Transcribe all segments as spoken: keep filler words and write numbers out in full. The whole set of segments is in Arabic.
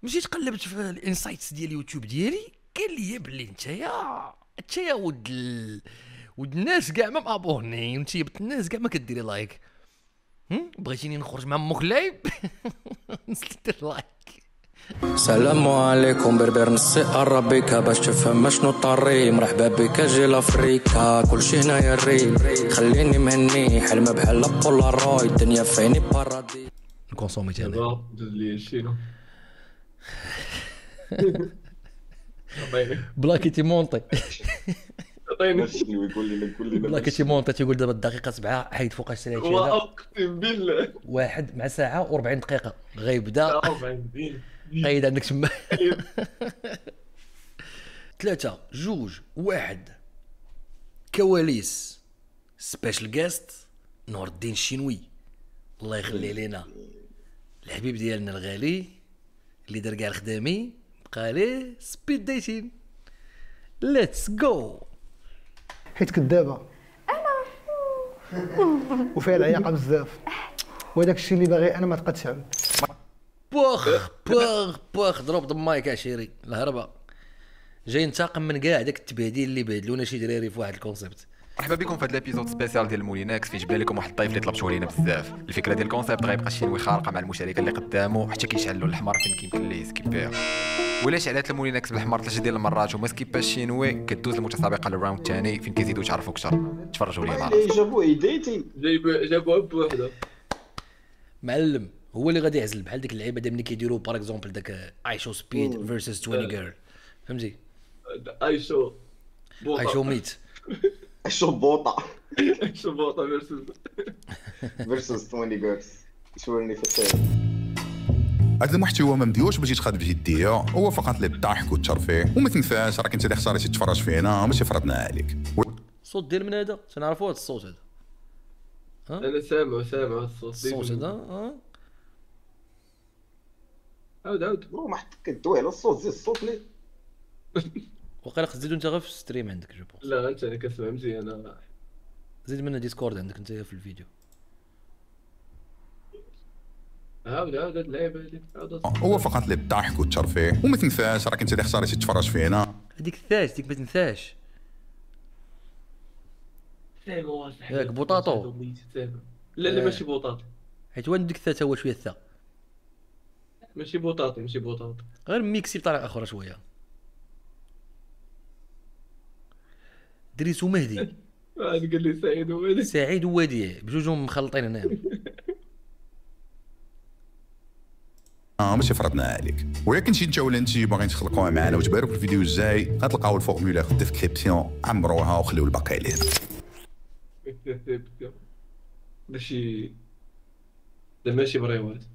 مشيت قلبت في الانسايتس ديال اليوتيوب ديالي، قال لي بلي نتايا نتايا ود ال... ود الناس كاع ما مابوني، انت بت الناس كاع ما كديري لايك. هم بغيتيني نخرج مع امك لايف نسيت لايك. السلام عليكم بربر نسي قرب بيك باش تفهم شنو طري. مرحبا بك اجي لافريكا كلشي هنايا الري، خليني مهني حلمه بحال بولارويد، الدنيا فيني بارادي نكونسومي تاعنا دابا دوز لي شينو عطيني بلاكي تيمونطي عطيني شنو يقول لنا يقول لنا بلاكي تيمونطي تيقول دابا الدقيقه سبعة حيد فوق الشريعه هذا واقسم بالله واحد مع ساعه و40 دقيقه غيبدا أربعين دين قيد عندك تما. ثلاثة جوج واحد كواليس سبيشال جيست نور الدين الشينوي، الله يخلي علينا الحبيب ديالنا الغالي اللي دار كاع الخدامي بقى ليه سبيد ديتين. ليتس جو. حيت كدابه وفيها العياقه بزاف، وهذاك الشيء اللي باغي انا ما تقدش تعمل. بوخ بوخ بوخ دروب ذا مايك عشيري الهربه جاي ننتقم من كاع داك التبهديل اللي بهدلونا شي دراري في واحد الكونسيبت. مرحبا بكم في هذا الابيزود سبيسيال ديال مولينكس فيه جبنا لكم واحد الطيف اللي طلبتوه لينا بزاف. الفكره ديال الكونسيبت غيبقى الشينوي خارقه مع المشاركه اللي قدامه حتى كيشعلوا الاحمر فين كيمكن ليه يسكيبيها. ولا شعلات المولينكس بالاحمر ثلاثه ديال المرات وما سكيبا الشينوي كدوز المتسابقه للراوند الثاني فين كيزيدوا يتعرفوا اكثر. تفرجوا ليا معنا. اللي جابوا ايديتي جايب جابوها بوحده معلم هو اللي غادي يعزل بحال ديك اللعيبه دابا ملي كيديروا باغ اكزومبل داك ايشو سبيد فيرسس عشرين جيرل، فهمتي؟ ايشو بوطه ايشو ميت شو بوطه ايشو بوطه فيرسز فيرسوس عشرين جيرلز شورني في الطير. هذا المحتوى ما مديوش باش يتخاد بجديه، هو فقط للضحك والترفيه، وما تنساش راك انت اللي خسرتي تتفرج فينا ماشي فرضنا عليك. الصوت ديال من هذا تنعرفوا هذا الصوت هذا انا سامع سامع الصوت الصوت هذا اه عاود عاود برو ما حد كدوي على الصوت زيد الصوت لي وقيلا خص تزيدو انت غير في الستريم عندك جو بونس. لا انت انا كنسمع مزيان. زيد من ديسكورد عندك انت في الفيديو. عاود عاود هاد اللعيبه هادي عاود هو فقط للضحك والترفيه، وما تنساش راك انت اللي خسرتي تتفرج فينا. هذيك الثاش ديك ما تنساش ياك بوطاطو. لا لا ماشي بوطاطو حيت وين ديك الثاء هو شويه الثاء ماشي بوطاطو ماشي بوطاطو غير ميكسي بطريقه اخرى شويه. دريس ومهدي هذا قال لي سعيد وهذا سعيد ووديع بجوجهم مخلطين هنا. اه ماشي فرضنا عليك، ولكن شي انت ولا انت باغيين تخلقوها معنا وتباركوا في الفيديو الجاي غتلقاو الفورمولا في الديسكريبسيون، عمروها وخليو الباقي علينا. ماشي ده ماشي بريوات.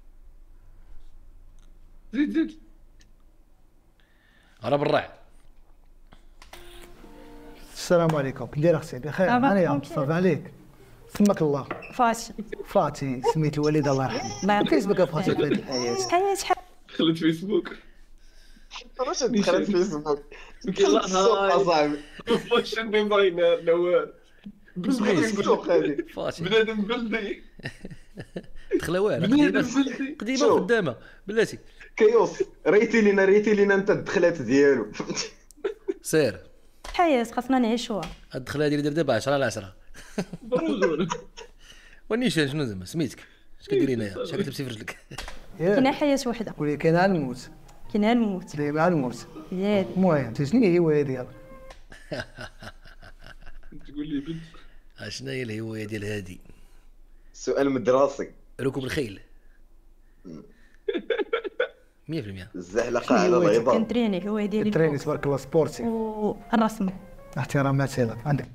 زيد زيد انا بالرع. السلام عليكم، كي داير اختي؟ بخير؟ انا يا صافي عليك؟ سماك الله. فاتي فاتي سميت الوالده الله يرحمها. الله يرحمه. كيسبك فاتي في هذه الحياه؟ حياة شحال دخلت فيسبوك واش دخلت فيسبوك يلا السوق صاحبي واش نبغي نوار السوق هذه فاتي بنادم بلدي دخله واعره بنادم قديمه بلدي قديمه شوف. وخدامه بلاتي. كيوس ريتي لينا ريتي لينا انت الدخلات ديالو سير حياة خاصنا نعيشوها. هاد الدخله ديالي دير دابا عشرة على عشرة. بروزور ونيشان شنو زعما سميتك اش كديري هنايا شحال كتلبسي في رجلك؟ كاينه حياة وحده قولي كاين على الموت كاينه الموت دايما على الموت. ديالي المهم شنو هي الهوايه ديالك؟ تقول لي بنت اشنا هي الهوايه ديال هادي؟ سؤال مدرسي ركوب الخيل مية في المية. الزحلقه على الغيضه كنتريني الهوايه ديالي التريني تبارك الله سبورتي والرسم. احترامات لك عندك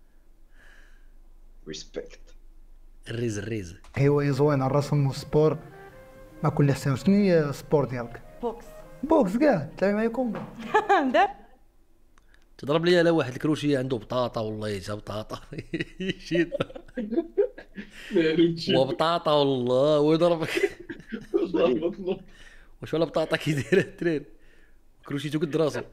ريسبكت. الريز الريز هوايه زوينه الرسم والسبور ما كل حسن. شنو هي السبور ديالك؟ بوكس بوكس كاع تلعبي معايا كومبا. دار تضرب لي على واحد الكروشيه عنده بطاطا والله يجا بطاطا شيت وبطاطا والله ويضربك واش ولا بطاطا كيدير الدراري كروشيتو قد راسو.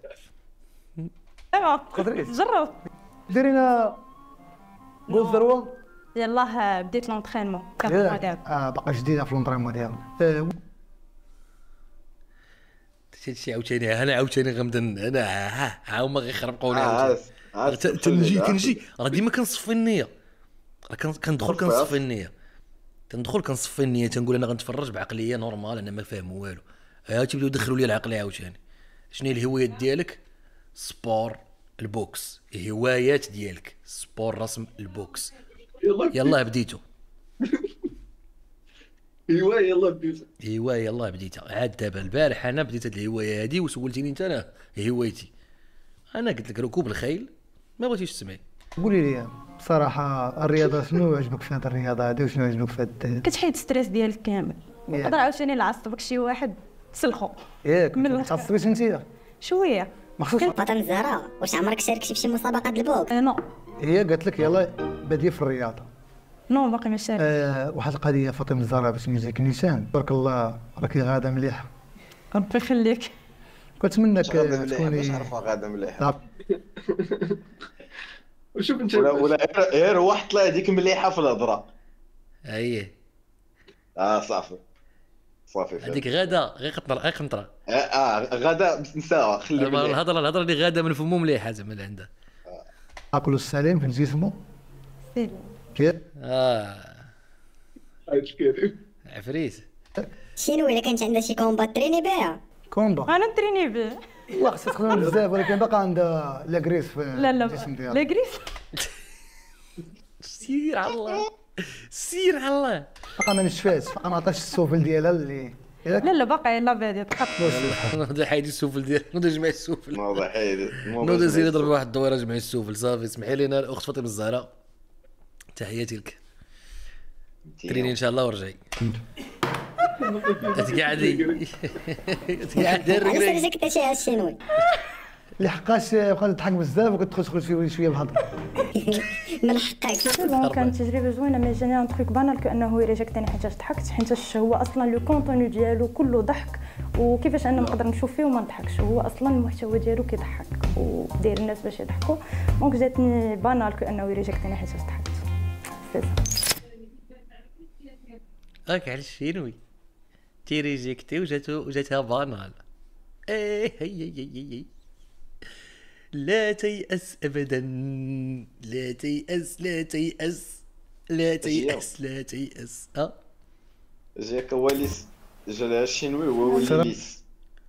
ايوا جرب ديرينا جوز ذروه. يلاه بديت لونطرينمون كنبغي دابا. اه باقا جديده في لونطريمون ديالها. آه، شي عاوتاني انا عاوتاني غنبدا انا ها ها هما غيخربقوني اه عاوتاني عاد ت- تنجي كنجي راه ديما كنصفي النيه راه كن- كندخل كنصفي النيه تندخل كنصفي النيه تنقول انا غنتفرج بعقليه نورمال انا ما فاهم والو ها تيبداو يدخلوا لي العقليه عاوتاني شنو هي الهوايات ديالك سبور البوكس هوايات ديالك سبور رسم البوكس يلا يلا بديتو ايوا يلا بديت. هوايه يلا بديتها عاد دابا البارح انا بديت هاد الهوايه هادي وسولتيني انت انا هوايتي انا قلت لك ركوب الخيل ما بغيتيش تسمعي قولي لي بصراحه الرياضه شنو عجبك في هذه الرياضه هذه وشنو عجبك في هذا كتحيد ستريس ديالك كامل ياك. نقدر عاوتاني نعصبك شي واحد تسلخو ياك من ما الآخر. تعصبيش انت شويه مخصوص فاطمه الزهراء واش عمرك شاركتي في شي مسابقه د البوكس؟ آه، نو هي قالت لك يلا بدي في الرياضه نو باقي ما شارك أه واحد القضيه فاطمه الزهراء باش نجيك نيشان تبارك الله راكي غاده مليحه ربي يخليك كنتمنى غادا مليحه باش تكوني نعرفها غادا مليحه لا، وشوف انت ولا ولا غير- غير واحد طلع هذيك مليحه في الهضره اييه اه صافي صافي فهمت. هذيك غاده غير قطره غير قنطره اه, آه غدا نساوها خلي مليح. الهضره الهضره اللي غاده من فمو مليحه زعما اللي عندها اكل السلام في جسمه سير. كيف اه عايش كريم. عفريت شنو الا كانت عندها شي كومبا تريني بها؟ كومبا انا نتريني به والله خصها تخدم بزاف ولكن باقا عندها لا غريس في لا لا الجسم لا ديالها غريس سير على الله سير على الله باقا ما نشفاش باقا ما عطاش السفل ديالها اللي ياك لا لا باقي لا بادي تقط نوض حيد السفل ديال نوض جمع السفل موضوع حيد نوض سير يضرب واحد الدويره جمع السفل صافي اسمحي لينا الاخت فاطمه الزهراء تحياتي لك تريني ان شاء الله ورجعي تقعدي تقعدي علاش الركري رجعك انت شي الشنوي؟ لحقاش بقات تضحك بزاف وكتدخل تدخل شويه شويه بالهضره من حقك. بون كانت تجربه زوينه مي جاني ان تروك بانال كانه يريجكتني حيتاش ضحكت حيتاش هو اصلا لو كونتوني ديالو كله ضحك وكيفاش انا نقدر نشوف فيه وما نضحكش هو اصلا المحتوى ديالو كيضحك وداير الناس باش يضحكوا دونك جاتني بانال كانه يريجكتني حيتاش ضحكت سي هاك على الشينوي تيريجيكتي وجاتو وجاتها بانال ايه هي هي هي لا تيأس ابدا لا تيأس لا تيأس لا تيأس لا تيأس اه جاك وليس جا لها الشينوي هو وليس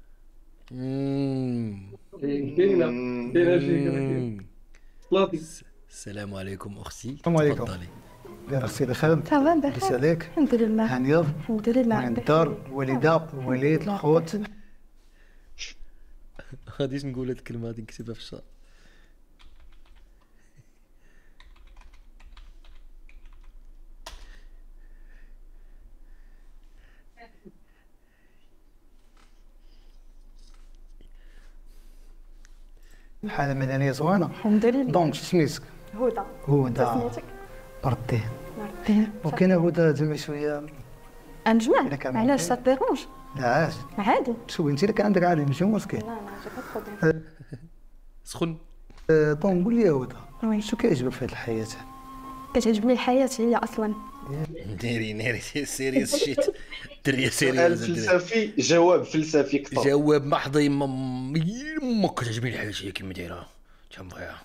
مم. كاينه كاينه شي كذا طلاتي. السلام عليكم اختي السلام عليكم. تفضلي يا اختي بخير صافا لاباس بخير عليك الحمد لله هانيه الحمد لله من الدار الوالده الوالد الخوت غاديش نقول هاد الكلمه غادي نكتبها في الشهر حاله مدنيه زوينه الحمد لله دونك سميتك هدى هدى سميتك ردي مرتين وكاين هدى زعما شويه انجمع إلا كان علاش ممكن. سا ديرونج لا عاش عادي شوفي انت اللي كان عندك عادي ماشي مشكل لا لا جا با بروبليم سخن أه، دونك قول لي يا هدى وي شنو كيعجبك في هذه الحياه كتعجبني الحياه هي اصلا ناري ناري سيريس شيت دريه سؤال سيريوز فلسفي جواب فلسفي كثر جواب محضي ما يمك كتعجبني الحياه هي كيما دايره تنبغيها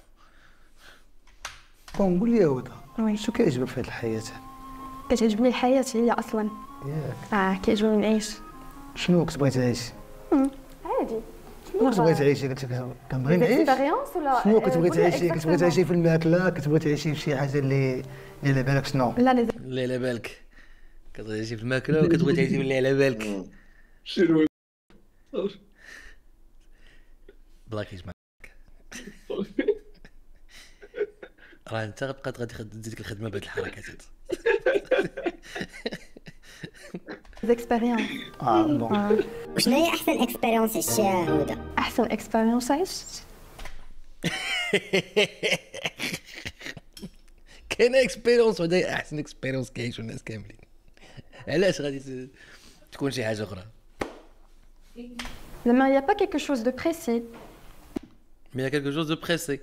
دونك قول لي يا هدى وي شنو كيعجبك في هذه الحياه كتعجبني الحياه هي اصلا ياك اه كيعجبني نعيش شنو كتبغي تعيش عادي شنو كتبغي تعيشي قلت لك كنبغي نعيش اكسبيريونس ولا شنو كتبغي تعيشي كتبغي تعيشي في الماكله كتبغي تعيشي في شي حاجه اللي اللي على بالك شنو لا لا اللي على بالك كتبغي تعيشي في الماكله وكتبغي تعيشي باللي على بالك شنو بلاكيش معاك راه انت غتبقى غادي تدير ديك الخدمه بهاد الحركات هاد اكسبيريونس اه دونك وشنو هي احسن اكسبيريونس عشتيها هدى؟ احسن اكسبيريونس عشت كاين اكسبيريونس وهذا احسن اكسبيريونس كيعيشوا الناس كاملين علاش غادي ت- تكون شي حاجه اخرى زعما يا با كيكو شوز دو بريسي مي كالكو جوز دو بريسي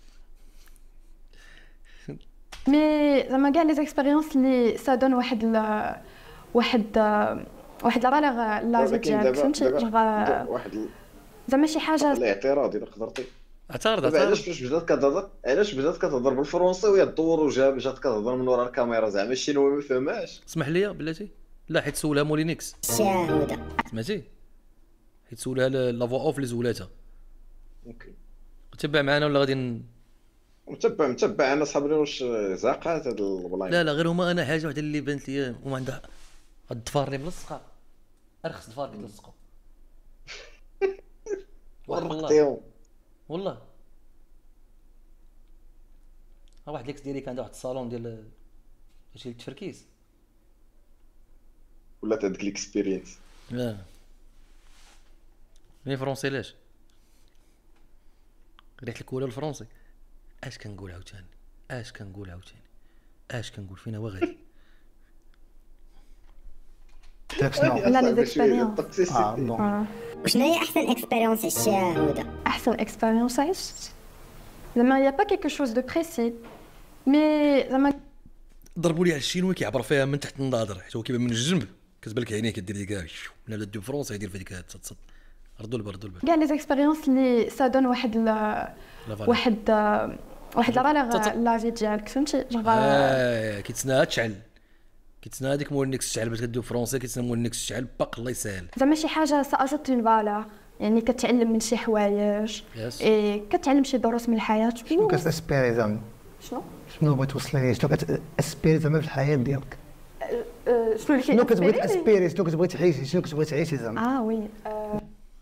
مي زعما كاع لي زيكسبيريونس اللي سا دون واحد ال واحد واحد لا فالور لا في دابا كاين ديالك دابا فهمتي دابا جونغ واحد ال- زعما شي حاجه لا اعتراض الا قدرتي. اعترض دابا اعترض علاش فاش بدات كتهضر علاش بدات كتهضر بالفرنسي وهي الدور وجا جات كتهضر من ورا الكاميرا زعما الشينوي ما فهماش. اسمح لي بلاتي، لا حيت سولها مولينيكس الشهوده. سمعتي، حيت سولها لا فوا اوف اللي زولاتها. اوكي تبع معنا ولا غادي ن... متبع متبع انا صحابي واش زاقات هاد البلايص. لا لا غير هما انا حاجه وحده اللي بانت لي هما عندها هاد الضفار اللي ملصقه، ارخص ضفار كيتلصقوا والله ورقتيهم والله. ها واحد ليكس ديالي كان عنده واحد الصالون ديال هادشي التفركيز. ولات هذيك ليكسبيرينس. لا مي فرونسي لاش ريحة الكولا الفرنسي. اش كنقول عاوتاني اش كنقول عاوتاني اش كنقول فينا هو غادي. داك شنو؟ لا لي زيكسبيريونس. اه بون وشنو هي احسن اكسبيريونس الشهوده؟ احسن اكسبيريونس عشت زعما يا با كيكو شوز دو بريسي مي زعما ضربوا لي على الشينوي كيعبر فيها من تحت النظر حيت هو كيبان من الجنب كتبان لك عينيه كدير ديك كاع لا لا دو فرنسا يدير في ديك تصد ردوا البر ردوا البر كاع لي زيكسبيريونس اللي سادون واحد ال- واحد واحد لا فالور لا في ديالك فهمتي جونغ اه كيتسناها تشعل كيتسناها هذيك مولينيكس تشعل باش كدوي فرونسي كيتسنى مولينيكس تشعل باق الله يسهل. زعما شي حاجه سا اجوت اون فالور يعني كتعلم من شي حوايج Yes. اي كتعلم شي دروس من الحياه. شنو كتاسبيري زعما؟ شنو شنو بغيت توصل ليه؟ شنو كتاسبيري زعما في الحياه ديالك؟ أه، شنو اللي شنو كتبغي كيأسبيريني؟ تاسبيري؟ شنو كتبغي تعيشي؟ شنو كتبغي تعيشي زعما؟ اه وي أه،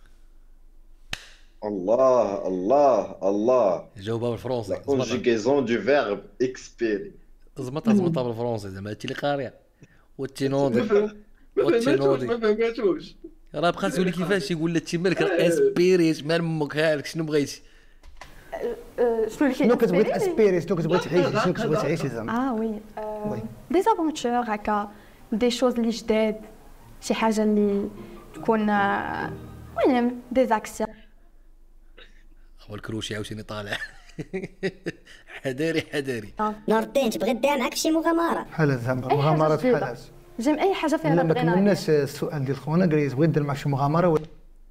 الله الله الله جاوبها بالفرنسي كونجيغيزون دو فيرب اكسبيري. زمطها زمطها بالفرنسي زعما هادشي اللي قاريه والتينوضي ما فهمتوش والتينوضي ما فهمتوش. راه بقى تقول لي كيفاش يقول لك تيمالك اسبيريش مال امك هالك شنو بغيتي. أه، شنو اللي شنو كتبغي كيأسبيريني؟ تاسبيري؟ شنو كتبغي تعيشي؟ شنو كتبغي تعيشي زعما؟ اه وي دي زافونتور هكا دي شوز اللي جداد شي حاجه اللي تكون آه، المهم دي زاكسيون. هو الكروشي عاوتاني طالع حذاري حذاري. نور الدين تبغي دير معاك شي مغامره؟ بحال زعما أي حاجة مغامرات جديدة. بحال هاد. جيم اي حاجه فيها لا ما لادرينالين. كملناش السؤال ديال خونا قال لي بغيت ندير معك شي مغامره ولا-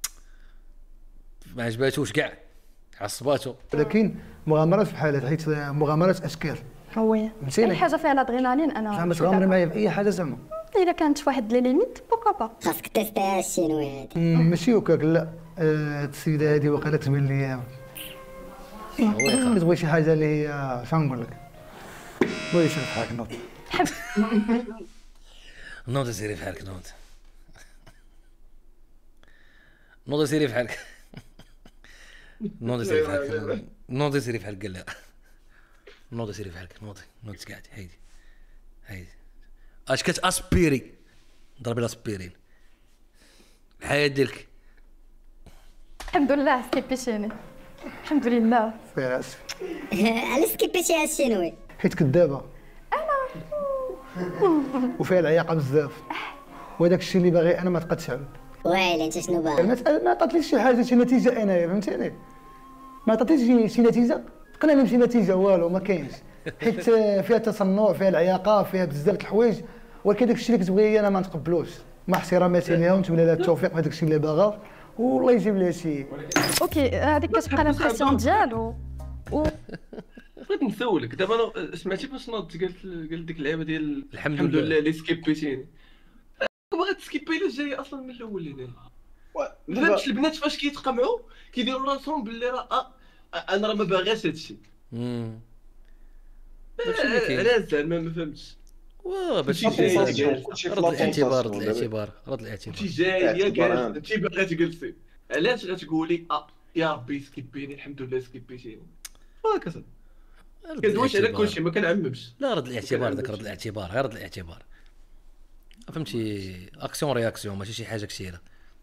ما عجباتوش كاع عصباتو. ولكن مغامرات بحال هاد حيت مغامرات اشكال وي فهمتيني؟ اي حاجه فيها لادرينالين انا زعما تغامري معايا في اي حاجه زعما الا كانت في واحد لي ليميت بوكا با. خاصك تيستيها الشينوي هادي. مم، ماشي هكاك لا آه، هاد السيده هادي وقيلا تبان لي كتبغي شي حاجه اللي هي شنو نقول لك بغيت نشوف حاجه نوض نوض سيري في حالك نوض نوض سيري في حالك نوض سيري في حالك نوض سيري في حالك قال لا نوض سيري في حالك نوض نوض قاعد هيدي هيدي اش كتاسبيري ضربي لاسبيرين الحياه ديالك. الحمد لله سكيبيشيني الحمد لله. فيها اسف علاش سكيبيتيها الشينوي؟ حيت كدابه وفيها العياقه بزاف وهذاك الشيء اللي باغي انا ما تقدش عليه. ويلي انت شنو باغي؟ ما ما عطاتليش شي حاجه شي نتيجه انايا فهمتيني ما عطاتليش شي شي نتيجه تقنعني بشي نتيجه والو ما كاينش حيت فيها تصنع فيها العياقه فيها بزاف د الحوايج ولكن داك الشيء اللي كتبغي انا ما نتقبلوش مع احتراماتي ليها ونتمنى لها التوفيق في هذاك الشيء اللي باغا والله يجيب لها شي. اوكي هذيك كتبقى لامبرسيون ديالو و بغيت نسولك دابا انا سمعتي فاش ناض قالت قال ديك اللعبه ديال الحمد الحمد لله. لله اللي سكيبيتيني بغيت تسكيبي لي جاي اصلا من الاول هنا. ما فهمتش البنات فاش كيتقمعوا كيديروا راسهم باللي راه آه، آه، انا راه ما باغاش هادشي. امم داكشي اللي كاين. علاش زعما ما فهمتش. واه باش كلشي جاي كلشي في رد الاعتبار رد لاطونطاسيون. الاعتبار رد الاعتبار. انت جايه اعتبار جالسه عندك. انت باغا تجلسي علاش غتقولي اه يا ربي سكيبيني الحمد لله سكيبيتيني وهكذا رد كندويش على الاعتبار. كلشي ما كنعممش. لا رد الاعتبار ذاك رد الاعتبار غير رد الاعتبار فهمتي اكسيون رياكسيون ماشي شي حاجه كثيره.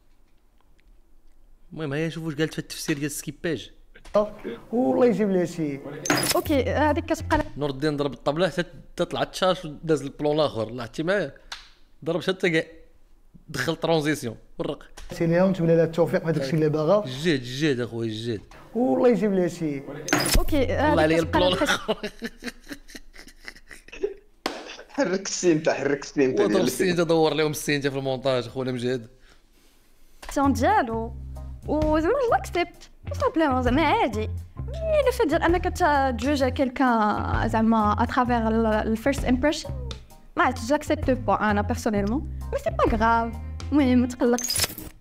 المهم هي شوفوا واش قالت في التفسير ديال السكيباج. والله يجيب لها شي. اوكي هذيك كتبقى نور الدين ضرب الطبله حتى تطلع التشاش وداز البلون الاخر لاحظتي معايا ضرب حتى كاع دخل ترانزيسيون ورق تي ليها ونتمنى لها التوفيق في هذاك الشيء اللي باغا الجهد الجهد اخويا الجهد. والله يجيب لها شي. اوكي الله عليا هذيك كتبقى البلون لامبرسيون حرك السينتا حرك السينتا وضرب ديال السينتا دور لهم السينتا في المونتاج اخونا مجهد. ديالو وزعما لاكسبت سامبلومون زعما عادي. مي لو فيت ديال انك تجوج كيلكان زعما اترافير الفيرست امبريشن ما عرفتش جاكسبت با انا بيرسونيلمون مي سي با غراف. المهم ما تقلقش.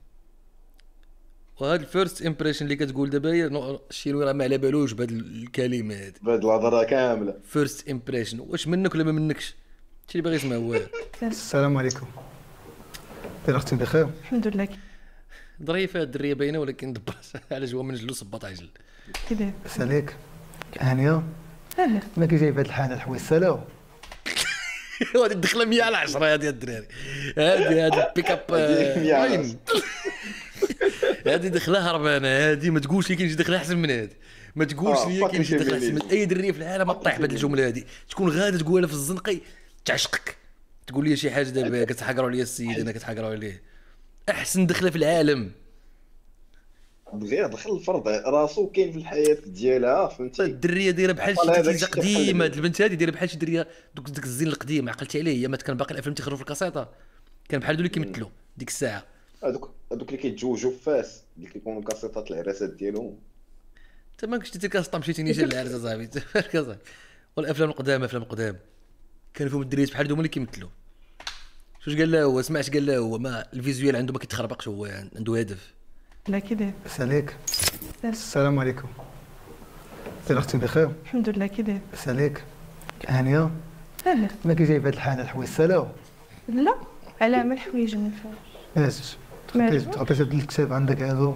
وهاد الفيرست امبريشن اللي كتقول دابا هي الشينوي راه ما على بالوش بهاد الكلمه هادي بهاد الهضره كامله. فيرست امبريشن واش منك ولا ما منكش؟ هادشي اللي باغي يسمع هو. السلام عليكم. كيف اختي بخير؟ الحمد لله. ظريفه الدريه باينه ولكن دبر على جوا من جلو صباط عجل كيداير؟ لاباس عليك؟ هانيه؟ اهلا. ما كي جاي في هاد الحاله الحوايج سالاو. هادي الدخله مية على عشرة هادي الدراري. هادي هادي بيك اب وين هادي دخله هربانه. هادي ما تقولش لي كاين شي دخله احسن من هادي. ما تقولش لي كاين شي دخله احسن من اي دريه في العالم. ما طيح بهاد الجمله هادي. تكون غادا تقولها في الزنقي تعشقك. تقول لي شي حاجه دابا كتحقروا عليا السيد انا كتحقروا عليه. احسن دخله في العالم. غير دخل الفرد راسو كاين في الحياه ديالها فهمتي. الدريه دايره بحال شي تيزه قديمه. هاد البنت هادي دايره بحال شي دريه دوك ديك الزين القديم. عقلتي عليه هي ما كان باقي الافلام تيخرجوا في الكاسيطه كان بحال دول اللي كيمثلوا ديك الساعه. هذوك هذوك اللي كيتزوجوا فاس اللي كيكونوا كاسيطات العراسات ديالهم. انت ما كنتي كاسطه مشيتي نيشان للعرس صاحبي كذا. والافلام القدام افلام القدام كانوا فيهم الدريات بحال دوما اللي كيمثلوا. شوش قال له هو سمعت قال له هو ما الفيزيوال عنده ما كيتخربقش هو عنده هدف. لا كيداير؟ لاباس عليك؟ السلام عليكم. كيف اختي بخير؟ الحمد لله. كيداير؟ لاباس عليك؟ هانيه؟ اهلا. ما كي جاي في هاد الحاله الحوايج سالاو. لا على ما الحوايج ما نفهمش. اسف تعطيش هاد الكتاب عندك هذا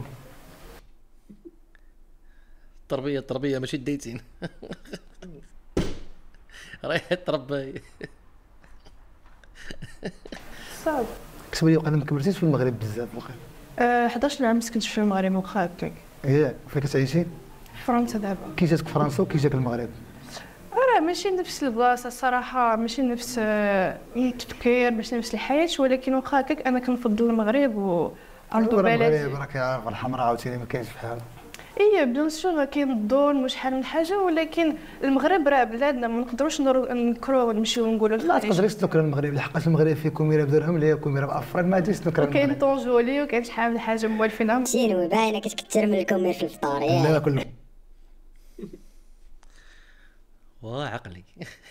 التربيه التربيه ماشي الديتين. رايح تربى صعب. كتب لي وقيلا ما كبرتيش في المغرب بزاف وقيلا. أه حداش عام سكنت في المغرب واخا هكاك. ياك فين كتعيشي؟ فرنسا دابا. كي جاتك فرنسا وكي جاك المغرب؟ راه ماشي نفس البلاصه الصراحه ماشي نفس التفكير ماشي نفس الحياه ولكن واخا هكاك انا كنفضل المغرب وارض بلد. المغرب راك عارف الحمراء عاوتاني ما كاينش بحال. ايه بيان سور كاين الظلم وشحال من حاجه ولكن المغرب راه بلادنا ما نقدروش نكرو نمشيو ونقولوا لا تقدريش تنكر المغرب لحقاش المغرب فيه كوميره بدرهم اللي هي كوميره بافريق ما غاديش تنكر. وكاين طونجولي وكاين شحال من حاجه موالفينها. شنو باينه كتكثر من الكومير في الفطور ياك. لا كل واه عقلي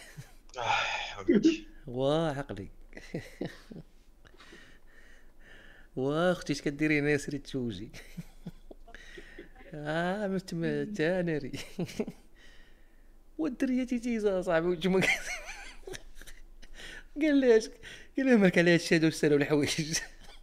واه عقلي واه اختي اش كديري هنا سيري تزوجي. اه متمتانري والدريه تيتيزا صاحبي وجما قال لي اش قال لي مالك على هادشي هادو سالوا الحوايج.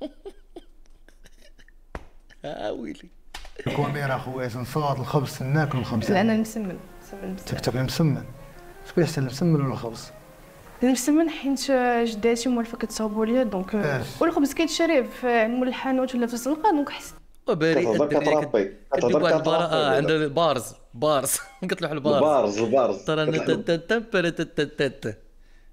اه ويلي الكوميره خويا نصاد الخبز ناكل الخبز. لا انا نسمن نسمن تاكل مسمن. شكون يحسن المسمن ولا الخبز؟ المسمن حيت جداتي موالفه كتصاوبوا ليا دونك والخبز كيتشري في مول الحانوت ولا في الزنقه دونك حس وباري كتربي كتدير واحد البراءه عند البارز بارز كتلوح البارز البارز البارز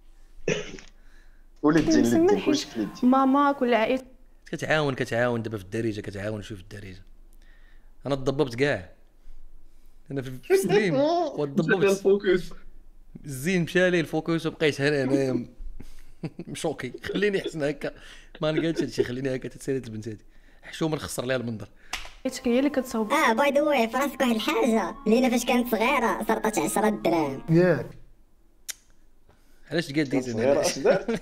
وليدي وليدي كلشي في يدي. ماماك ولا عائلتك كتعاون كتعاون دابا في الدارجه كتعاون شوف الدارجه. انا تضببت كاع انا في الستريم وتضببت الفوكس الزين مشى لي الفوكس وبقيت هنا انا مشوكي. خليني احسن هكا ما لقيتش هادشي خليني هكا تتسالي البنت هادي حشومه نخسر ليها المنظر. عائلتك هي اللي كتصاوب. اه باي ذا واي فراسك واحد الحاجه لينا فاش كانت صغيره صرطات عشرة دراهم. ياك علاش تقاد ديت صغيره اش دارت؟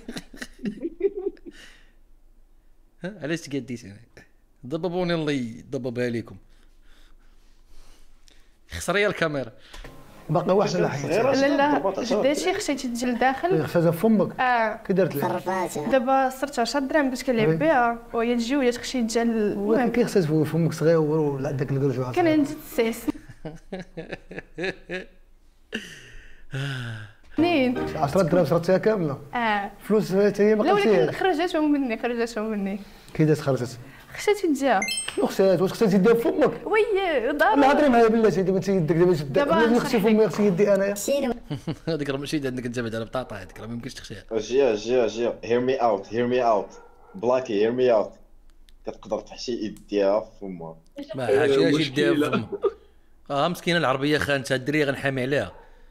ها علاش تقاد ديت انا ضببوني الله يضببها لكم. خسريه الكاميرا باقي واحد لا حيت. لا لا جداتي خشيتي تجي لداخل خشاتها في فمك. اه كي درت لها صرفاتها دابا صرت عشرة دراهم باش كنلعب بها وهي تجي وهي تخشي تجي. ولكن كي خصات في فمك صغير ولا عندك الكرجوع كان عندي تسيس منين عشرة دراهم شريتيها كامله. اه فلوس حتى هي ما لا ولكن قلتيهاش. خرجاتهم مني خرجاتهم مني. كي دات خرجت خشيتي تجيها شنو خصات واش خصات يديها في فمك؟ وي لا دابا هضري معايا بلاتي دابا انت يدك دابا شد دابا خصي فمي خصي يدي انايا. شنو هذيك راه ماشي عندك انت بعدا بطاطا هذيك راه ما يمكنش تخشيها. جي جي جي هير مي اوت هير مي اوت بلاكي هير مي اوت كتقدر تحشي يديها في فمها. ما حاشياش يديها في فمها. اه مسكينه العربيه خانتها الدريه غنحامي عليها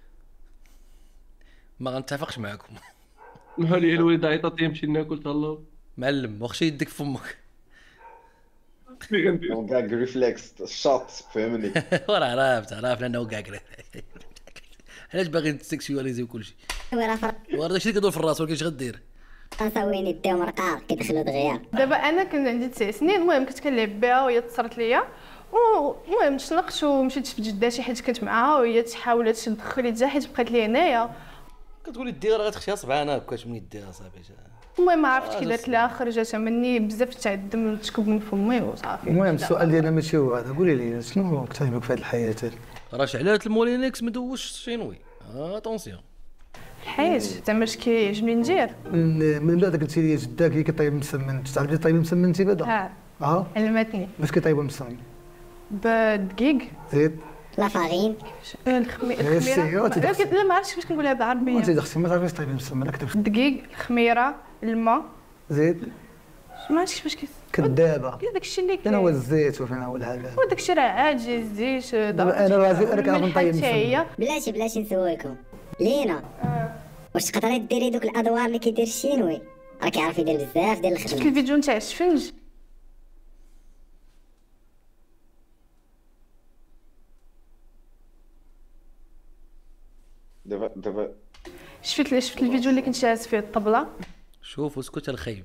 ما غنتفقش معاكم. بحال هي الوالده عيطات لي نمشي ناكل تهلاو معلم واخشي يدك في فمك. اللي غندير نو كاك ريفلكس الشاط فهمني. وراه عرفت عرفت انه كاع كره. علاش باغي تسكسيواليزي وكل شيء؟ وراه فرق وراه داكشي اللي كيدور في الراس ولكن اش غدير؟ وين يديهم رقاق كيدخلوا دغيا. دابا انا كان عندي تسع سنين، المهم كنت كنلعب بها وهي تصرت ليا، المهم تشنقت ومشيت في جداتي حيت كنت معاها وهي تحاول تدخل يدها حيت بقات لي هنايا. كتقولي دير راه غتخشيها صبعانه هكاش من يديها صافي. المهم ما عرفتش كي دارت لها، خرجت مني بزاف تاع الدم تكب من فمي وصافي. المهم السؤال ديالنا ماشي هو هذا، قولي لي شنو كتعجبك في هذه الحياه هذه؟ راه شعلات المولينكس مدوش الشينوي. اتونسيون الحياه زعما اش كيعجبني ندير. من من بعد قلتي لي جداك هي كطيب مسمن، تعرفي طيب مسمن انت بعدا؟ اه اه علمتني. باش كيطيبوا المسمن؟ بالدقيق زيد لا فارين الخميره الخميره لا ما عرفتش كيفاش كنقولها بالعربيه. انت اختي ما تعرفيش طيب المسمن كتب الدقيق الخميره الماء زيد ما عرفتش كيفاش كي كدابه داك الشيء اللي فين هو الزيت وفين هو الهذا وداك الشيء راه عاجي الزيت. دابا انا راه انا كنعرف نطيب مسمن. بلاتي بلاتي نسولكم لينا واش تقدري ديري دوك الادوار اللي كيدير الشينوي؟ راه كيعرف يدير بزاف ديال الخدمه. شفت الفيديو نتاع الشفنج؟ دابا دابا شفت شفت الفيديو اللي كنت جالس فيه الطبله؟ شوف واسكت الخايب.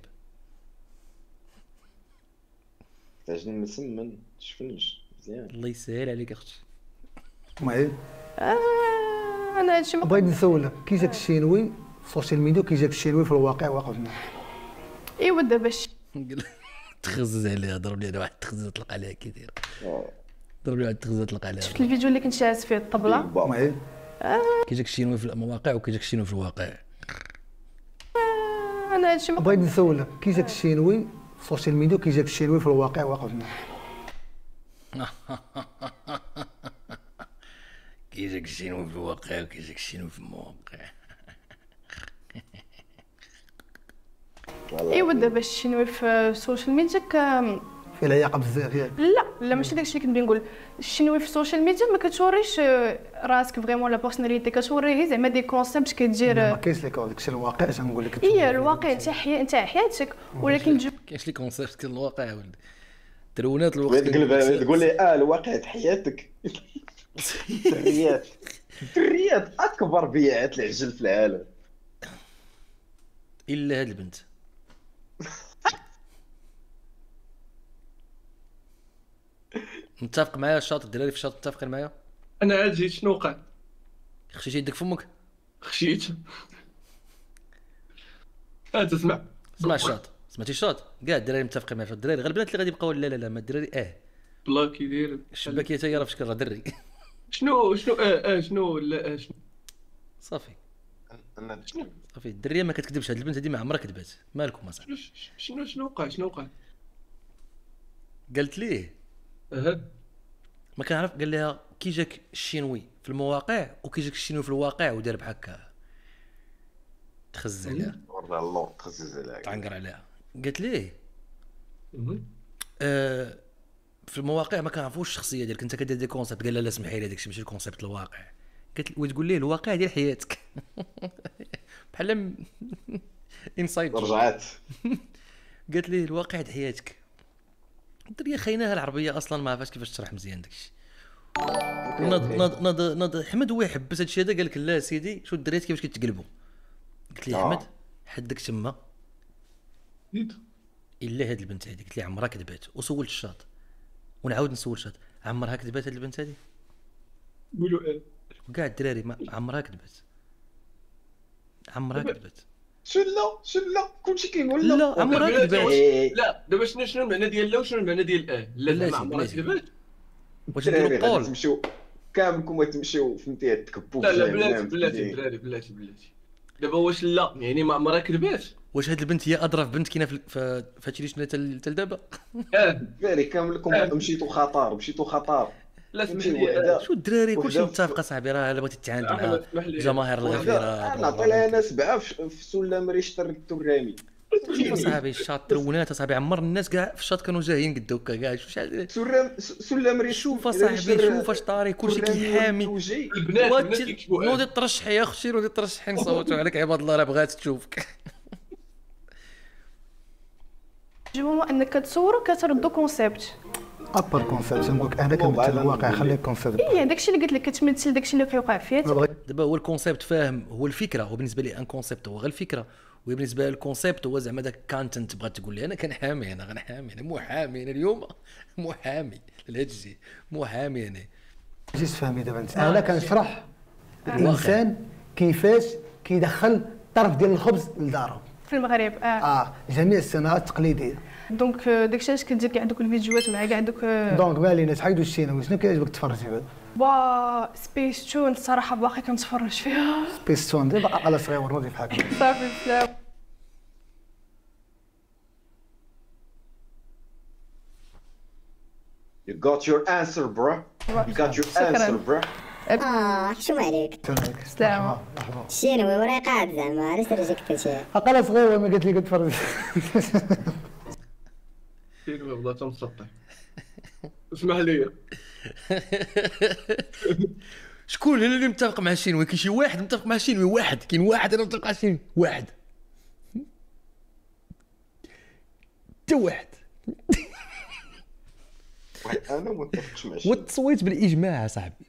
تعجبني المسمن شفنج مزيان. الله يسهل عليك اختي. المهم آه انا هادشي ما بغيت نسولك كي جاك الشينوي في السوشيال ميديا وكي جاك الشينوي في الواقع واقف معاه. ايوا دابا تخزز عليها، ضرب لي انا واحد التخزيز طلق عليها كي داير. ضرب لي واحد التخزيز طلق عليها. شفت الفيديو اللي كنت جالس فيه الطبله؟ المهم كي جاك الشينوي في المواقع وكي جاك الشينوي في الواقع. آه انا هادشي ما بغيت نسولك كي جاك الشينوي في السوشيال ميديا وكي جاك الشينوي في الواقع واقف معاه. كي جاك الشينوي في الواقع وكي جاك الشينوي في المواقع. ايوا دابا الشينوي في السوشيال ميديا ك فيه العياقه بزاف ياك؟ لا لا ماشي داكشي اللي كنت نقول. الشينوي في السوشيال ميديا ما كتوريش راسك فريمون لا بيرسوناليتي، كتوري زعما دي كونسيبت كدير. ما كاينش لك داكشي الواقع تنقول لك. اي الواقع تاع حياتك تاع حياتك ولكن تجيب كاينش لي كونسيبت كاين الواقع ولدي. ترونات الوقت بغيت تقلب تقول لي اه الواقع د حياتك. الدريات الدريات اكبر بيعات العجل في العالم الا هاد البنت. متفق معايا الشاطر الدراري في الشاطر متفقين معايا؟ انا عاد جيت شنو وقع؟ خشيتي يدك فمك؟ خشيت اه تسمع اسمع الشاط، سمعتي الشاط؟ كاع الدراري متفقين معايا. الدراري غير البنات اللي غادي يبقاو لا لا لا ما الدراري اه بلا كي داير الشباكيه حتى هي راه في شكل راه دري. شنو شنو اه اه شنو لا اه شنو صافي انا شنو صافي الدريه ما كتكذبش. هاد البنت هادي ما عمرها كذبات. مالكم اصاحبي؟ شنو شنو وقع شنو وقع؟ قالت ليه اها ما كنعرف. قال لها كي جاك الشينوي في المواقع وكي جاك الشينوي في الواقع ودار بحال هكا تخزز عليها. والله الله تخزز عليها تعنقر عليها. قالت ليه آه في المواقع ما كنعرفوش الشخصيه ديالك انت كدير دي كونسيبت. قال لها لا سمحي لي داكشي ماشي الكونسيبت الواقع. قالت وتقول ليه الواقع ديال حياتك. بحال انسايد رجعات. قالت ليه الواقع ديال حياتك. الدريه خايناها العربيه اصلا ما عرفاش كيفاش تشرح مزيان داكشي. نض نض نض نض حمد هو يحبس هادشي هذا. قال لك لا سيدي شو الدريات كيفاش كيتقلبوا. قلت لي احمد حدك تما الا هاد البنت هادي. قلت لي عمرها كذبات وسولت الشاط ونعاود نسول الشاط عمرها كذبات هاد البنت هادي. قولوا ايه وكاع الدراري ما عمرها كذبات عمرها كذبات. شو لا شو لا كلشي كيقول لا لا عمرها كذبات. لا دابا شنو شنو المعنى ديال لا وشنو المعنى ديال اه لا لا عمرها كذبات. واش نديرو قول تمشيو كاملكم تمشيو فهمتي تكبوا لا لا بلاتي بلاتي بلاتي بلاتي بلاتي دابا واش لا يعني ما عمرها كذبات. واش هاد البنت هي اظرف بنت كاينه في فهادشي اللي شفنا حتى دابا. اه فاري كاملكم مشيتوا خطر مشيتوا خطر. لا سمحلي شو الدراري كلشي متفق صاحبي. راه الا بغيتي تعاند مع جماهير الغفيره انا طلع انا سبعه في سلم ريشتر الترامي. شوف اصاحبي الشاط ترونات اصاحبي. عمر الناس كاع في الشاط كانوا جايين قد هكا كاع. شحال سلم سلم ريشتر. شوف اصاحبي شوف اش طاري كلشي كيحامي. البنات البنات كيكتبوا نوضي ترشحي يا اختي نوضي ترشحي نصوتوا عليك عباد الله راه بغات تشوفك. جو مومون انك كتصورو كتردو كونسيبت ابر كونسيبت نقولك انا كنمثل الواقع خليك كونسيبت اي داكشي اللي قلت لك كتمثل داكشي اللي كيوقع فيها. دابا هو الكونسيبت فاهم، هو الفكره، هو بالنسبه لي ان كونسيبت هو غير الفكره، وبالنسبه للكونسيبت هو زعما داك كونتنت. بغات تقول لي انا كنحامي، انا غنحامي، انا محامي، انا اليوم محامي لهذا الشيء، محامي انا. جيت تفهمي دابا انت انا كنشرح الانسان كيفاش كيدخل طرف ديال الخبز لدارو في المغرب. اه اه جميع الصناعات التقليديه. دونك داكشي علاش كدير كاع دوك الفيديوهات مع كاع دوك. دونك بالينا تحيدوا الشينوي، شنو كيعجبك تفرج فيه؟ وا سبيس تون الصراحه باقي كنتفرج فيها. سبيس تون دابا على صغير نوضي بحال هكا صافي سلام. You got your answer bro. You got your answer bro. اه حشوم عليك. سلام. الشينوي وراه قاعد زعما علاش ريجكتيتي؟ اقل صغير ما قالت لي كتفرج. شينوي بغات مسطح. اسمح لي. شكون اللي متفق مع الشينوي؟ كاين شي واحد متفق مع الشينوي؟ واحد، كاين واحد انا متفق مع الشينوي، واحد حتى واحد. انا ما متفقش مع الشينوي. والتصويت بالاجماع صاحبي.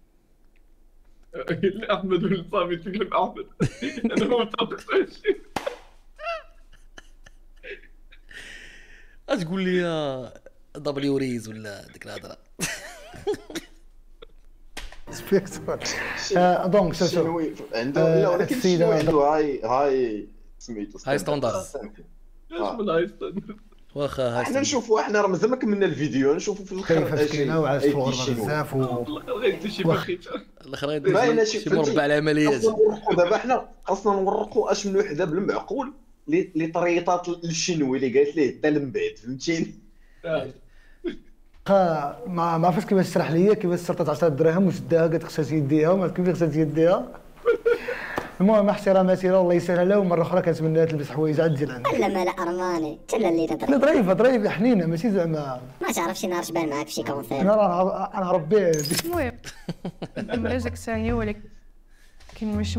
لا احمد ولا صافي تكلم احمد. انا ما متفقش مع الشينوي. اش تقول لي دبليو ريز ولا ديك الهضره؟ سبيكتور. دونك شوف الشينوي عنده لا ولكن الشينوي عنده هاي هاي سميتو هاي ستاندرد. اش من هاي ستاندرد؟ واخا احنا نشوفوا احنا راه مازال ما كملنا الفيديو، نشوفوا في الاخر كيفاش كاينه وعاش في الغربه بزاف و غير شي بخيت. الاخر غيدير شي مربع العمليات. دابا حنا خاصنا نورقوا اش من وحده بالمعقول لي طريطات للشينوي اللي قالت ليه حتى من بعد، فهمتيني؟ ما ما عرفتش كيفاش تشرح ليا كيفاش صرت عشرة دراهم وشداها قالت خصها تيديها وما عرفت كيفاش خصها تيديها. المهم احتراماتي له الله يسهل له، ومره اخرى كنتمنى تلبس حوايج عاد ديال عندك. لا ما لا ارماني حتى اللي تضرب. لا ظريفه ظريفه حنينه ماشي زعما ما تعرفش نهار شبان معاك في شي كونسير. انا راه انا ربي. المهم المريزك ثانيه ولكن مش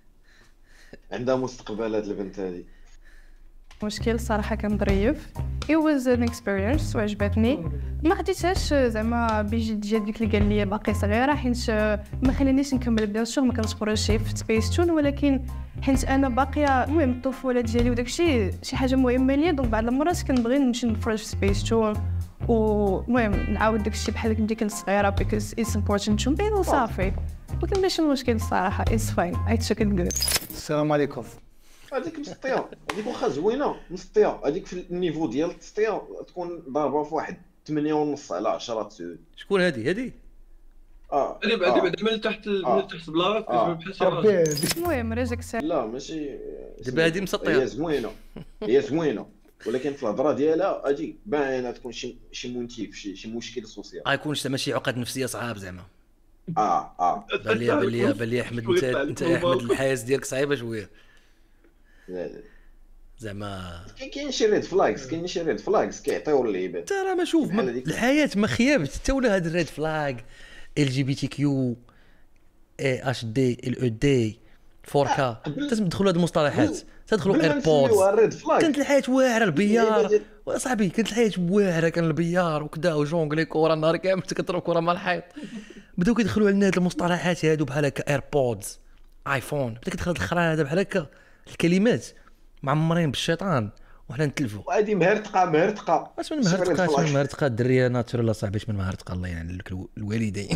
عندها مستقبل هاد البنت هادي. مشكل صراحه كان ظريف. it was an experience وعجبتني. ما خديتهاش زعما بجديه ديك اللي قال لي باقي صغيره، حيت ما خلانيش نكمل بيان سور ما كنتفرجش في سبيس تون، ولكن حيت انا باقيه المهم الطفوله ديالي وداك الشيء شي حاجه مهمه ليا، دونك بعض المرات كنبغي نمشي نتفرج في سبيس تون ومهم نعاود داك الشيء بحال كنتي كنت صغيره because it's important to me وصافي. ولكن ماشي مشكل الصراحه it's fine I took it good. السلام عليكم. هذيك مسطيه، هذيك واخا زوينه مسطيه، هذيك في النيفو ديال التسطيه تكون ضاربه في واحد ثمانية ونص على عشرة تسعود. شكون هذه هذه؟ اه هذه بعد بعد من تحت من تحت بلاصه كتجبد بحال شي راجل. المهم رزق سهل. لا ماشي دابا هذه مسطيه، هي زوينه هي زوينه ولكن في الهضره ديالها اجي باينه تكون شي شي مونتيف شي شي مشكل سوسيال. غيكون زعما شي عقد نفسيه صعاب زعما. اه اه بان لي بان لي بان لي احمد انت انت احمد الحياه ديالك صعيبه شويه. لا لا زعما كاين شي ريد فلاكس كاين شي ريد فلاكس كيعطيو اللعيبات. ترى راه ما شوف الحياه ما خيابت حتى ولا هاد الريد فلاغ ال جي بي تي كيو اي اش دي ال او دي فور كا لازم تدخلوا هاد المصطلحات تدخلوا ايربودز. كانت الحياه واعره البيار وصاحبي كانت الحياه واعره كان البيار وكذا وجونغلي كره النهار كامل كتضرب كره مع الحيط. بداو كيدخلوا علينا هاد المصطلحات هادو بحال هكا ايربودز ايفون بدا كتدخل الخرا هذا بحال هكا الكلمات معمرين بالشيطان وحنا نتلفوا. وهادي مهرتقه مهرتقه اش من مهرتقه اش من مهرتقه الدريه ناتشورال اصاحبي اش من مهرتقه الله يعين لك الوالدين.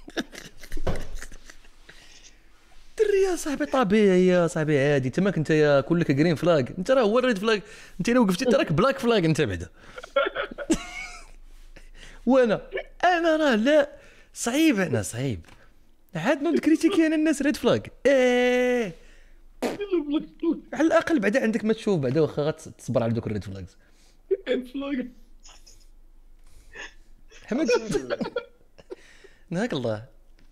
الدريه صاحبي طبيعيه صاحبي عادي انت ماك انت كلك جرين فلاغ انت راه هو الريد فلاغ انت الا وقفتي انت راك بلاك فلاغ انت بعدا. وانا انا راه لا صعيب انا صعيب عاد نوض كريتيكي انا الناس ريد فلاغ ايه على الاقل بعدا عندك ما تشوف بعدا واخا غتصبر على دوك الريد فلاغز. ريد فلاغ حمد نهاك الله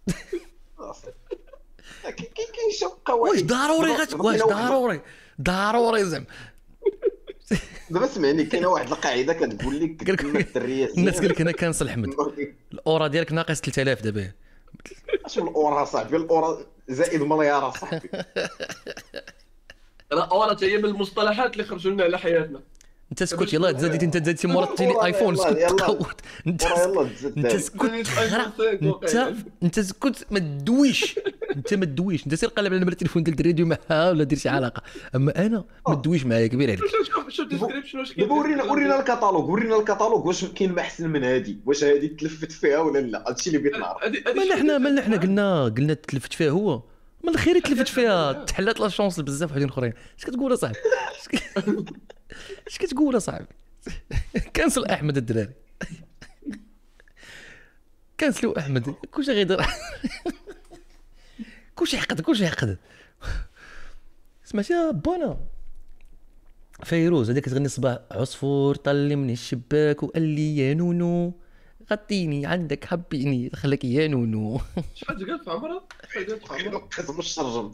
كاين شي قواعد واش ضروري غت واش ضروري ضروري زعما. دابا سمعني كاينه واحد القاعده كتقول لك الدريات الناس قال لك انا كنصل احمد الاورا ديالك ناقص ثلاثة آلاف دابا. اش من الاورا صاحبي الاورا زائد مليار صاحبي. راه اورا هي من المصطلحات اللي خرجوا لنا على حياتنا. انت سكت يلاه تزاديت انت تزاديتي مورا تيلي ايفون سكت تقوت انت انت سكت خرا انت انت سكت ما تدويش انت ما تدويش انت سير قلب على التليفون ديال الراديو معها ولا دير شي علاقه اما انا ما تدويش معايا كبير عليك. شوف الديسكريبشن واش كاين. دابا ورينا ورينا الكاتالوج ورينا الكاتالوج واش كاين ما احسن من هادي واش هادي تلفت فيها ولا لا هادشي اللي بغيت نعرف. مالنا حنا مالنا حنا قلنا قلنا تلفت فيها هو من الخير تلفت فيها تحلات لا شونس بزاف وحدين اخرين. اش كتقول اصاحبي اش كتقول اصاحبي كنسل احمد الدراري كنسلو احمد كلشي غيدير كلشي يحقد كلشي يحقد. سمعتي بونا فيروز هذيك كتغني صباح عصفور طل من الشباك وقال لي يا نونو غطيني عندك حبيني دخلك يا نونو. شحال قال في عمرها شحال قال في عمرها خاص باش ترجم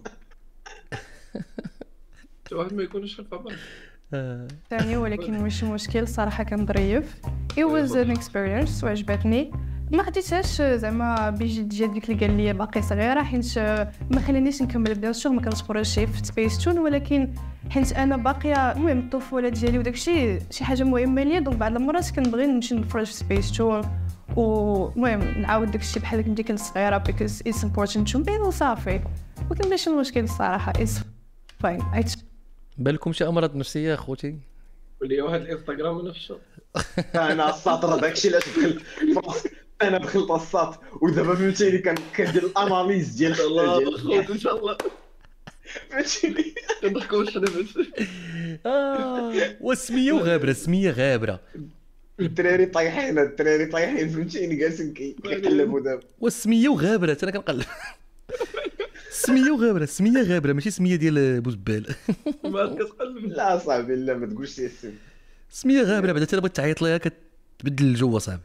حتى واحد ما يكونش في عمرها ثاني. ولكن مش مشكل صراحه كان ظريف it was an experience وعجبتني. ما خديتهاش زعما بيجي ديال ديك اللي قال لي باقي صغيره حيت ما خلانيش نكمل بيان سور ما كنتش بروجي في سبيس تون ولكن حيت انا باقيه المهم الطفوله ديالي وداكشي شي حاجه مهمه ليا دونك بعض المرات كنبغي نمشي نفرج في سبيس تون ومهم نعاود داكشي بحال ديك اللي كنت صغيره because it's important to me وصافي. ولكن ماشي المشكل الصراحه it's fine. بالكم شي امراض نفسيه اخوتي ولي واحد الانستغرام نفسه انا الساطر داكشي علاش دخل انا دخلت الساط ودابا فهمتيني كان كندير الاناليز ديال الله خوت ان شاء الله فهمتيني كنضحكوا واش انا بس اه والسميه وغابره السميه غابره الدراري طايحين الدراري طايحين فهمتيني جالسين كيقلبوا دابا والسميه وغابره انا كنقلب سميه وغابره السميه غابره ماشي سميه ديال بوزبال ما كتقلب لا صاحبي لا ما تقولش لي السم سميه غابره بعدا تبغي تعيط ليها كتبدل الجو صاحبي.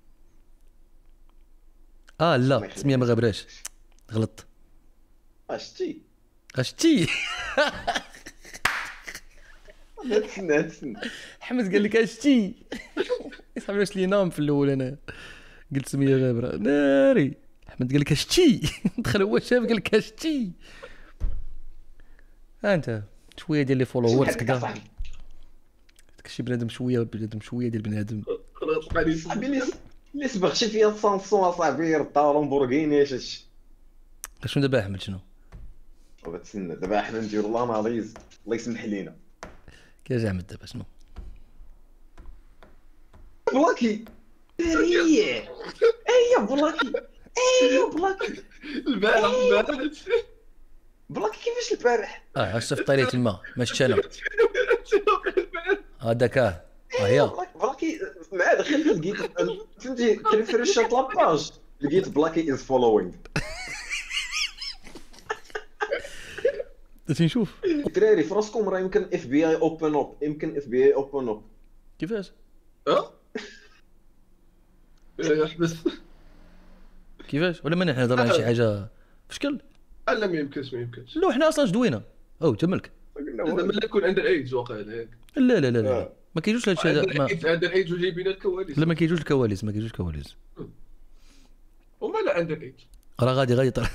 اه لا سميه ما غابراش غلط اشتي اشتي نتسنى نتسنى حمد قال لك اشتي صاحبي واش لي نام في الاول انا قلت سميه غابره ناري احمد قال لك اشتي دخل هو شاف قال لك اشتي انت شويه ديال لي فولورز كذا داكشي بنادم شويه بنادم شويه ديال بنادم خلاص بقى لي صاحبي اللي اللي سبغتي فيها سامسونج اصاحبي ردا لامبورغيني اش شنو دابا احمد شنو وبتسنى دابا حنا نديرو لاناليز الله يسمح لينا كيفاش احمد دابا شنو بلاكي ريح ايوا بلاكي ايوا بلاكي البارح البارح بلاكي كيفاش البارح اه عشت في طريقه الماء ما شفت انا هذاك اه هي بلاكي مع دخلت لقيت فهمتي تريفريشات لاباج لقيت بلاكي از فولوينغ درتي نشوف الدراري في راسكم راه يمكن اف بي اي اوبن اب يمكن اف بي اي اوبن اب كيفاش اه احبس كيفاش ولا ما نهضر على شي حاجه فشكل لا ما يمكنش ما يمكنش لا حنا اصلا جدوينا او تملك ملي يكون عندنا ايج واقع هيك لا لا لا لا ما كيجوش هادشي هذا عندنا ايج وجايبين الكواليس لا ما كيجوش الكواليس ما كيجوش الكواليس وما لا عندنا ايج راه غادي غادي طلع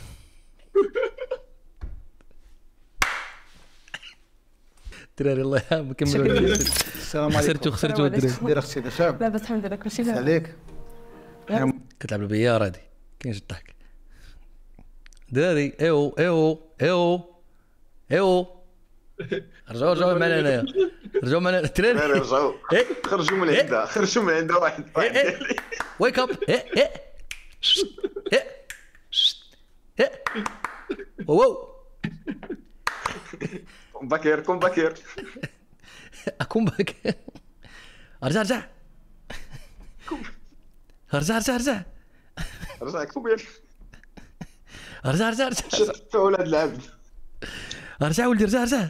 الدراري الله يرحم كملوا السلام عليكم خسرتوا خسرتوا الدراري دير اختي شاب لاباس الحمد لله كلشي لاباس عليك كتلعب البيار هادي كاينش الضحك دراري ايو ايو ايو ايو رجعوا رجعوا معنا هنايا رجعوا معنا الدراري رجعوا خرجوا من عندها خرجوا من عندها واحد ويك اب ايه ايه ايه ايه واو كون باكير كون باكير اكون باكير ارجع ارجع ارجع ارجع ارجع رجع كوبير ارجع ارجع ارجع شفت ولاد العبد ارجع ولدي ارجع ارجع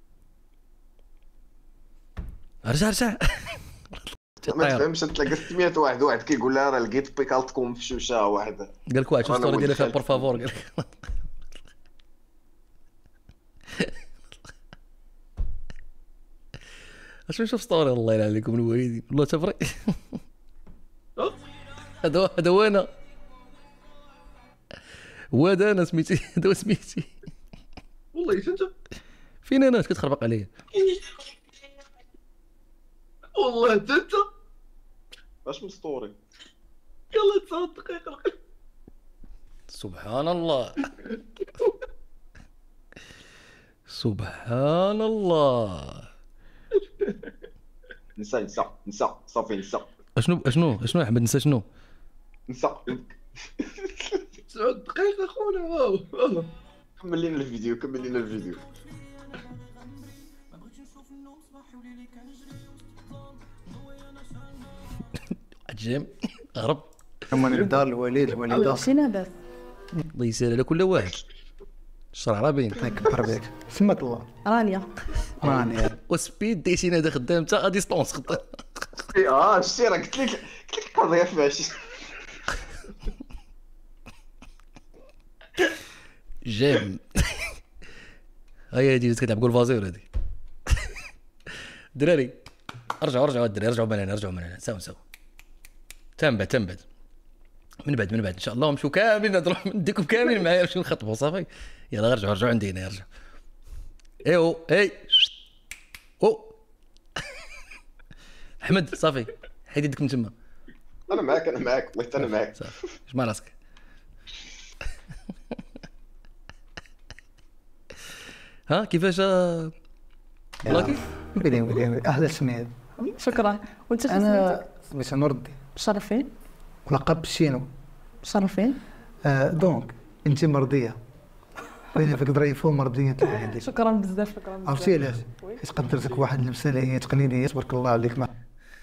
ارجع ارجع ما تفهمش تلقى ستمية واحد واحد كيقول لها راه لقيت بيكالتكم في شوشه واحد قال لك واحد شوف ستوري ديالي فيها بور فافور قال لك اش نشوف ستوري الله يلعن عليكم الوالدين والله تفري هذا هذا هو انا هو هذا انا سميتي هذا سميتي والله انت فين انا كتخربق عليا والله حتى انت واش مسطوري. يلا تصاوب دقيقه. سبحان الله سبحان الله. نسى نسى نسى صافي نسى. اشنو اشنو اشنو احمد نسى شنو؟ نسى تسع دقائق اخونا. واو كمل لينا الفيديو كمل لينا الفيديو. عجيم هرب. هما الدار الوليد الوالده مشينا بس الله يسهل على كل واحد. الشرع راه باين. الله يكبر بك. سماك الله. رانيا رانيا وسبيد ديتينا هذا خدام حتى ا ديستونس خدام. اه شتي راه قلت لك قلت لك قضيه فاش. جيم هاي هادي كتلعب جول فازير هادي. دراري ارجعوا ارجعوا الدراري ارجعوا من هنا ارجعوا من هنا ساو ساو تنبت تنبت من بعد من بعد ان شاء الله نمشيو كاملين نضربوا نديكم كاملين معايا نمشيو نخطبوا صافي. يلا ارجعوا ارجعوا عندي هنا ارجعوا. ايوا اي او احمد صافي حيد يدك من تما. انا معاك انا معاك والله انا معاك. صافي جمع راسك. ها كيفاش لاكي؟ بلي بلي احلى سميه. شكرا. وانت شنو انا سميتها نور الدين مشرفين ولقب بالشينو. مشرفين. آه دونك انت مرضيه بين فيك ظريفه ومرضيه عندك. شكرا بزاف شكرا بزاف. عرفتي علاش؟ حيت قدرتك واحد اللمسه اللي هي تقليديه تبارك الله عليك. ما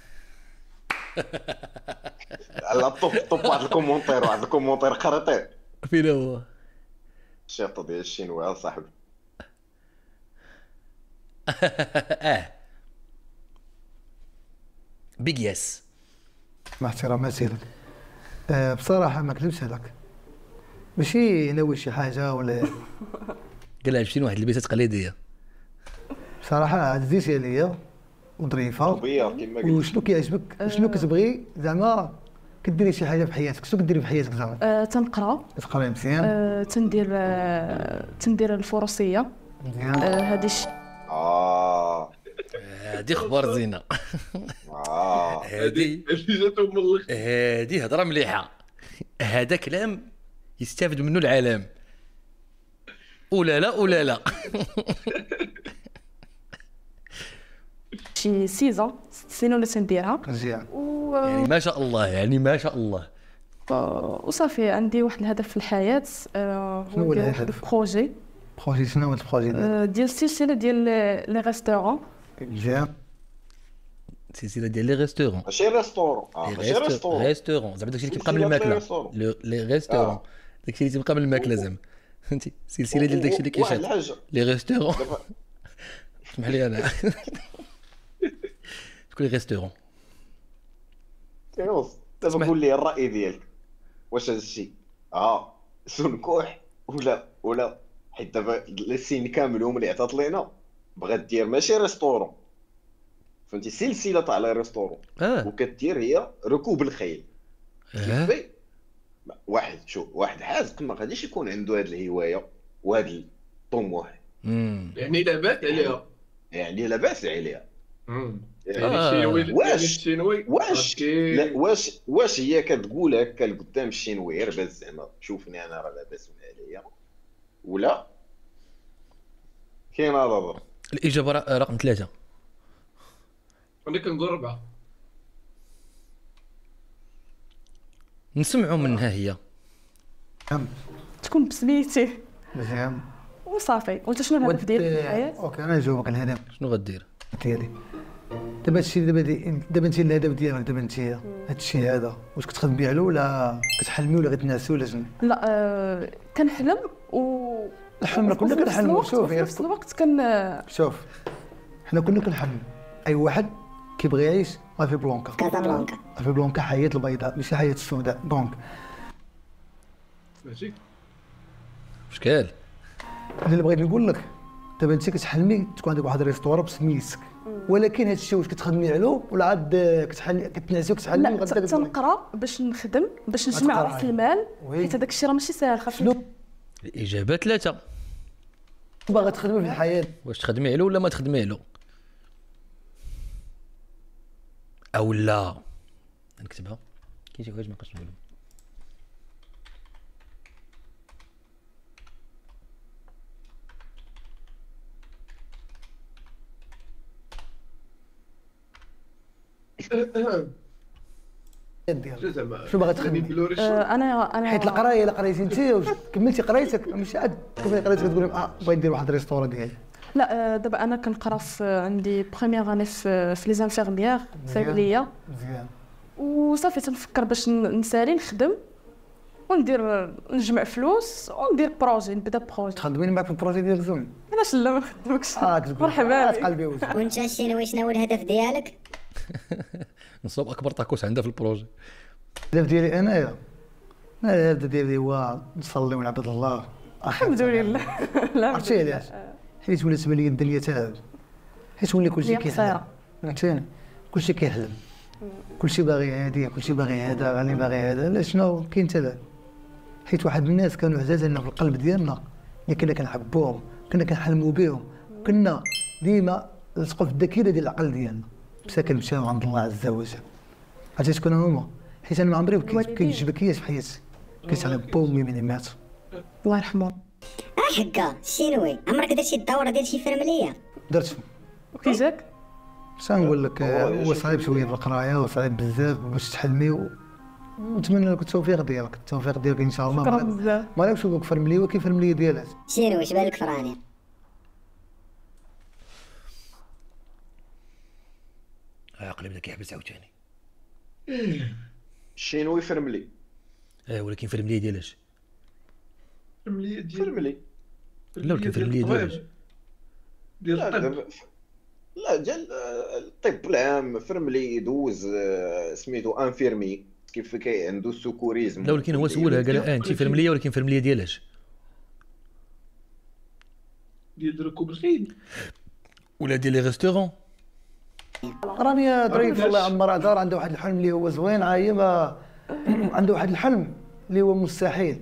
على طوب طوب واحد الكومونتير واحد الكومونتير خريطي. فين هو؟ الشيطه ديال الشينوا صاحبي. اه بيج يس. مع احتراماتي لك أه بصراحه ما كذبش عليك ماشي ناوي شي حاجه ولا قال عجبتيني واحد البيسه تقليديه بصراحه عزيزتي عليا وظريفه. وشنو كيعجبك شنو كتبغي زعما كديري شي حاجه في حياتك؟ شنو كديري في حياتك زعما؟ أه تنقرا تقراي مزيان. أه تندير أه تندير الفروسيه مزيان. أه هادي ش... اه هادي خبر زينه. اه هادي اللي جاتهم من الاخر. هادي هضره مليحه. هذا كلام يستافد منه العالم. ولا لا ولا لا. شي سيزون ست سنين ولا تنديرها مزيان. و... يعني ما شاء الله يعني ما شاء الله. وصافي عندي واحد الهدف في الحياه. أه شنو هو الهدف؟ بروجي بروجي شنو هو البروجي ديالك؟ أه ديال السلسله ديال لي ريستورون. مزيان. سلسله ديال لي ريستورون. ماشي ريستورون. اه ماشي ريستورون. ريستورون زعما داكشي اللي كيبقى من الماكله. لي ريستورون داكشي اللي تيبقى من الماكله زعما فهمتي. سلسله ديال داكشي اللي كيشاد لي ريستورون. اسمح لي انا شكون لي ريستورون. ايوا دابا قول لي الراي ديالك واش هذا الشيء اه سنكوح ولا ولا حيت دابا السين كامل اللي عطات لينا بغات دير ماشي ريستورون فهمتي سلسله تاع لي ريستورون. آه. وكدير هي ركوب الخيل. آه. كيفاش واحد شوف واحد حازق ما غاديش يكون عنده هذه الهوايه وهذا الطموح. يعني لاباس عليها يعني لاباس عليها. يعني آه. الشينوي واش الشينوي واش لا واش واش هي كتقول هكا لقدام الشينوي غير باش زعما شوفني انا راه لاباس عليا ولا كاين هذا الضرب؟ الاجابه رقم ثلاثه. انا كنقول ربعه. نسمعوا منها هي. تكون بسميتي. مزيان. وصافي. وانت شنو الهدف ديالك في الحياه؟ اوكي انا نجاوبك على الهدف. شنو غدير؟ ديالي دابا هادشي دابا دابا انت الهدف ديالك دابا انت هادشي هذا واش كتخدمي عليه ولا كتحلمي ولا غتنعسي ولا شنو؟ لا أه كنحلم و الحلم راه كلنا كنحلموا. شوف في نفس الوقت كن شوف حنا كلنا كنحلموا. اي واحد كيبغي يعيش في بلانكا. كازابلانكا. في بلانكا حياة البيضاء ماشي حياة السوداء. دونك ماشي مشكل. انا اللي بغيت نقول لك دابا انت كتحلمي تكون عندك واحد الريستورا بسميتك ولكن هذا الشيء واش كتخدمي عليه ولا عاد كتحل كتنعسي وكتحلمي وغدا لا تنقرا باش نخدم باش نجمع راس المال حيت هذاك الشيء راه ماشي ساهل. خاصك الاجابه ثلاثه. باغا تخدمي في الحياه واش تخدمي عليه ولا ما تخدمي عليه؟ او لا نكتبها كاين شي حوايج ما نبقاش نقولهم. شنو باغي تخدم؟ انا انا حيت القرايه الا قريتي انت وكملتي قرايتك ماشي عاد كملتي قرايتك تقول اه بغيت ندير واحد الريستورا ديالي. لا دابا انا كنقرا في عندي بروميير اني في في لي زانفيرميير صيدليه مزيان وصافي تنفكر باش نسالي نخدم وندير نجمع فلوس وندير بروجي نبدا بروجي. تخدمين معاك في البروجي ديالك زوين. علاش لا ما نخدمكش؟ اه كتقول مرحبا بك. قلبي وجهك. وانت شنو شنو هو الهدف ديالك؟ نصوب اكبر طاكوس عندها في البروجي. الهدف ديالي انايا انا الهدف ديالي هو نصلي ونعبد الله. الحمد لله. عرفتي علاش؟ حيت ولات تبان لي الدنيا تاعب، حيت ولي كلشي كيحلم. فهمتيني؟ كلشي كيحلم، كلشي باغي هادي، كلشي باغي هذا، راني باغي هذا، لا شنو كاين تاع حيت واحد الناس كانوا عزاز لنا في القلب ديالنا اللي كنا كنحبوهم، كنا كنحلموا بهم، كنا ديما نلصقوا في الذاكره ديال العقل ديالنا، بصح كنمشيو عند الله عز وجل. عرفتي شكون هما؟ حيت انا ما عمري بكيت كاين جوج بكيات في حياتي، بكيت على با وامي ملي ماتوا. الله يرحمه. اه حكا شنوي عمرك درت شي دوره ديال شي فيلمليه؟ درت. وكي جاك؟ باش نقول لك هو صعيب شويه في القرايه وصعيب بزاف باش تحلمي و... ونتمنى لك التوفيق ديالك، التوفيق ديالك ان شاء الله. شكرا بزاف. ما نعرفش نقول لك فرمليه وكيف فرمليه ديالات. شنو واش بالك فراني؟ عقلي بدا كيحبس عاوتاني. الشينوي فرملي. اه ولكن فرمليه ديالاش؟ فرمليه ديال فرملي. لا ولكن فرمليه ديالاش؟ ديال لا الطب. دابا- لا ديال الطب العام فرملي يدوز آه، سميتو انفيرمي كيف كي عنده السكوريزم. لا ولكن هو سولها قال اه انت فرمليه ولكن فرمليه ديالاش؟ ديال ركوب الخيل ولا ديال لي ريستورون؟ راني ظريف الله يعمر دار عنده واحد الحلم اللي هو زوين عايب عنده واحد الحلم اللي هو مستحيل.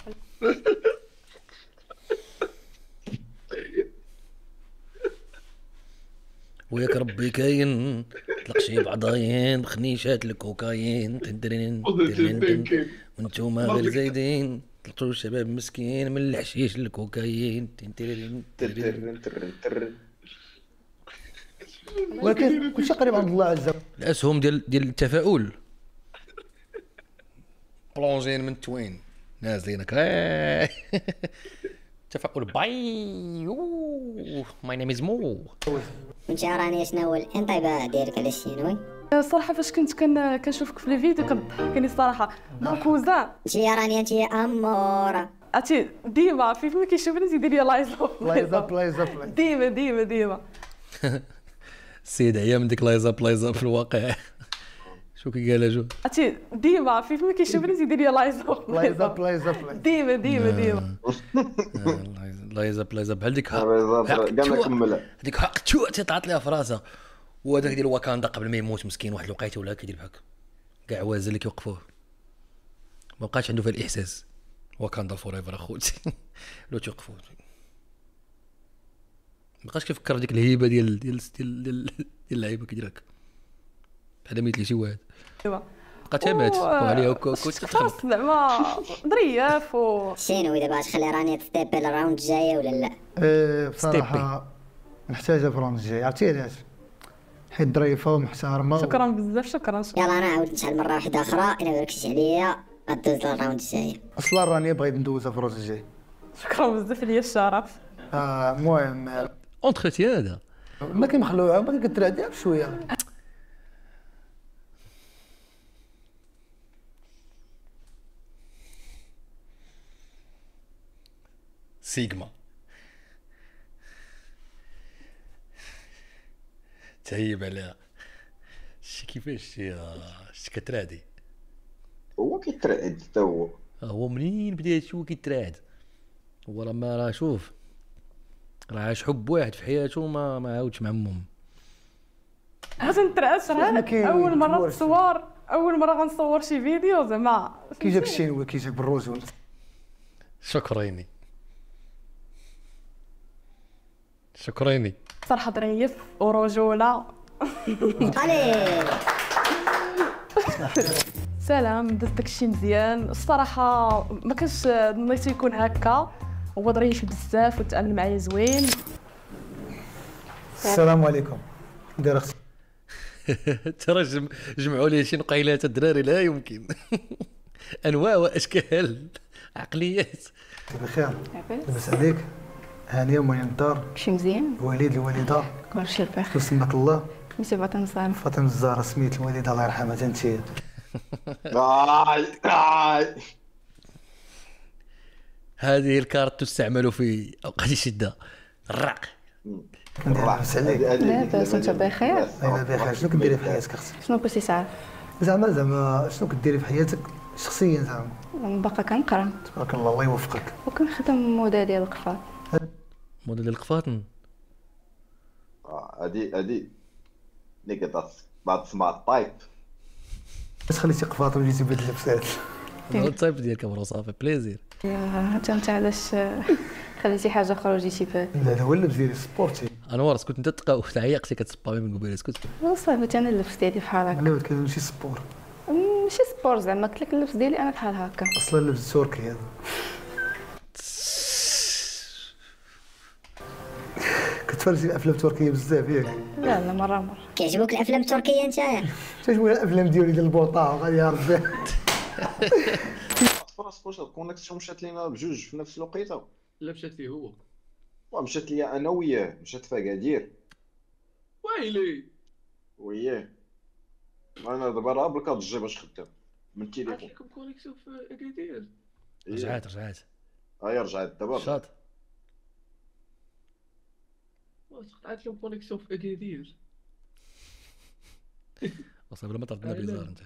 وياك ربي كاين طلق شي بعضاين خنيشات الكوكايين تندرين تندرين وانتوما غير زايدين طلقتوا الشباب مسكين من الحشيش للكوكايين تندرين ترن ترن ترن. ولكن كلشي قريب عند الله عز وجل. الاسهم ديال ديال التفاؤل بلونجين من توين نازلين هكا تفاؤل باي ماي نيم از مو. وانت راني شنو هو الانطباع ديالك على الشينوي؟ الصراحه فاش كنت كن كنشوفك في الفيديو كنضحكني الصراحه مون كوزان. انت يا راني انت يا اموره. عرفتي ديما في فيلم كيشوفني تيدير لي لايزاب لايزاب لايزاب ديما ديما ديما. السيد عيا من ديك لايزاب لايزاب في الواقع. شو كي قال جو؟ عرفتي ديما في فيلم كيشوفني تيدير لي لايزاب لايزاب لايزاب ديما ديما ديما. لايزاب لايزاب بحال ديك كاع نكملها. هذيك حق تو تيطلعت ليها في راسها. وهذاك ديال واكاندا قبل ما يموت مسكين واحد الوقيته ولا كيدير بحال هكا كاع عوازل اللي كيوقفوه ما بقاش عنده في الاحساس. واكاندا فور ايفر اخوتي. لو تيوقفوه ما بقاش كيفكر ديك الهيبه ديال ديال ديال ديال اللعيبه كيدير هكا بحال ميت لي شي واحد بقات مات عليها كنت خاص زعما ظريف و شنو دابا تخلي راني تستيبل الراوند الجايه ولا لا؟ أه بصراحه نحتاجها في الراوند الجاي. عرفتي علاش؟ حيت ظريفه ومحترمه. شكرا بزاف شكرا شكرا. يلا انا عاود نشعل مره واحده اخرى الا ما ركزتش عليا غدوز للراوند الجايه. اصلا راني بغيت ندوزها في الراوند الجاي. شكرا بزاف ليا الشرف. اه المهم اونتروتيان هذا ما كيمخلوها ما كترعدها بشويه. سيجما تهيب عليها شي كيفاش شي شي كترادي. هو كيترعد حتى هو. هو منين بدا هادشي هو كيترعد. هو راه ما راه شوف راه عاش حب واحد في حياته ما ما عاودش مع امهم. عاد نترعش راه اول مره تصور اول مره غنصور شي فيديو زعما كي جاك الشينوي كي جاك بالرجل. شكريني شكريني صراحه ظريف ورجوله. علي سلام درت داكشي مزيان الصراحه ما كانش نيتو يكون هكا هو ظريف بزاف وتعلم معايا زوين. السلام عليكم داير اختي ترى جم... جمعوا لي شي نقيلات الدراري لا يمكن. انواع واشكال عقليات. بخير لاباس عليك؟ هانيه ومريم الدار كلشي مزيان الوالد الوالده كلشي بخير سماك الله سميتي فاطمه الزهراء فاطمه الزهراء سميت الوالده الله يرحمها حتى انت. هذه الكارت تستعمل في اوقات الشده. الرق لاباس عليك؟ لاباس انت بخير؟ انا بخير. شنو كديري في حياتك اختي؟ شنو بغيتي تعرف؟ زعما زعما شنو كديري في حياتك شخصيا زعما؟ باقا كنقرا تبارك الله الله يوفقك. وكنخدم موضه ديال القفاط. موضه ديال القفاطن اه هادي هادي اللي كدات بعد سمعت طايب باش خليتي قفاط وجيتي بهاد اللبسات. هو الطيب ديالك برو صافي بليزير. حتى انت علاش خليتي حاجه اخرى وجيتي بهاد؟ لا هذا هو اللبس ديالي سبورتي. انوار اسكت انت تلقى تعيقتي كتسبامي من قبيله اسكت. صافي انا اللبس ديالي بحال هكا. لا كان شي سبور ماشي سبور زعما قلت لك اللبس ديالي انا بحال هكا. اصلا اللبس تركي هذا. كتفرجي الافلام التركيه بزاف ياك؟ لا لا مره مره. كيعجبوك الافلام التركيه نتايا؟ تعجبني الافلام ديالي ديال البوطه غادي يا ربي. فراسك واش الكونيكسيون مشات لينا بجوج في نفس الوقيته؟ لا مشات ليه هو ومشات ليا انا وياه مشات في اكادير. ويلي وياه انا دابا راه بالكاد جي باش خدام من التليفون. عرفت لكم كونيكسيون في اكادير. رجعت رجعت هاي رجعت دابا شاط. واش قطعت لهم كونيكسيون في اكادير. وصافي بلا ما طردنا بيزار انت.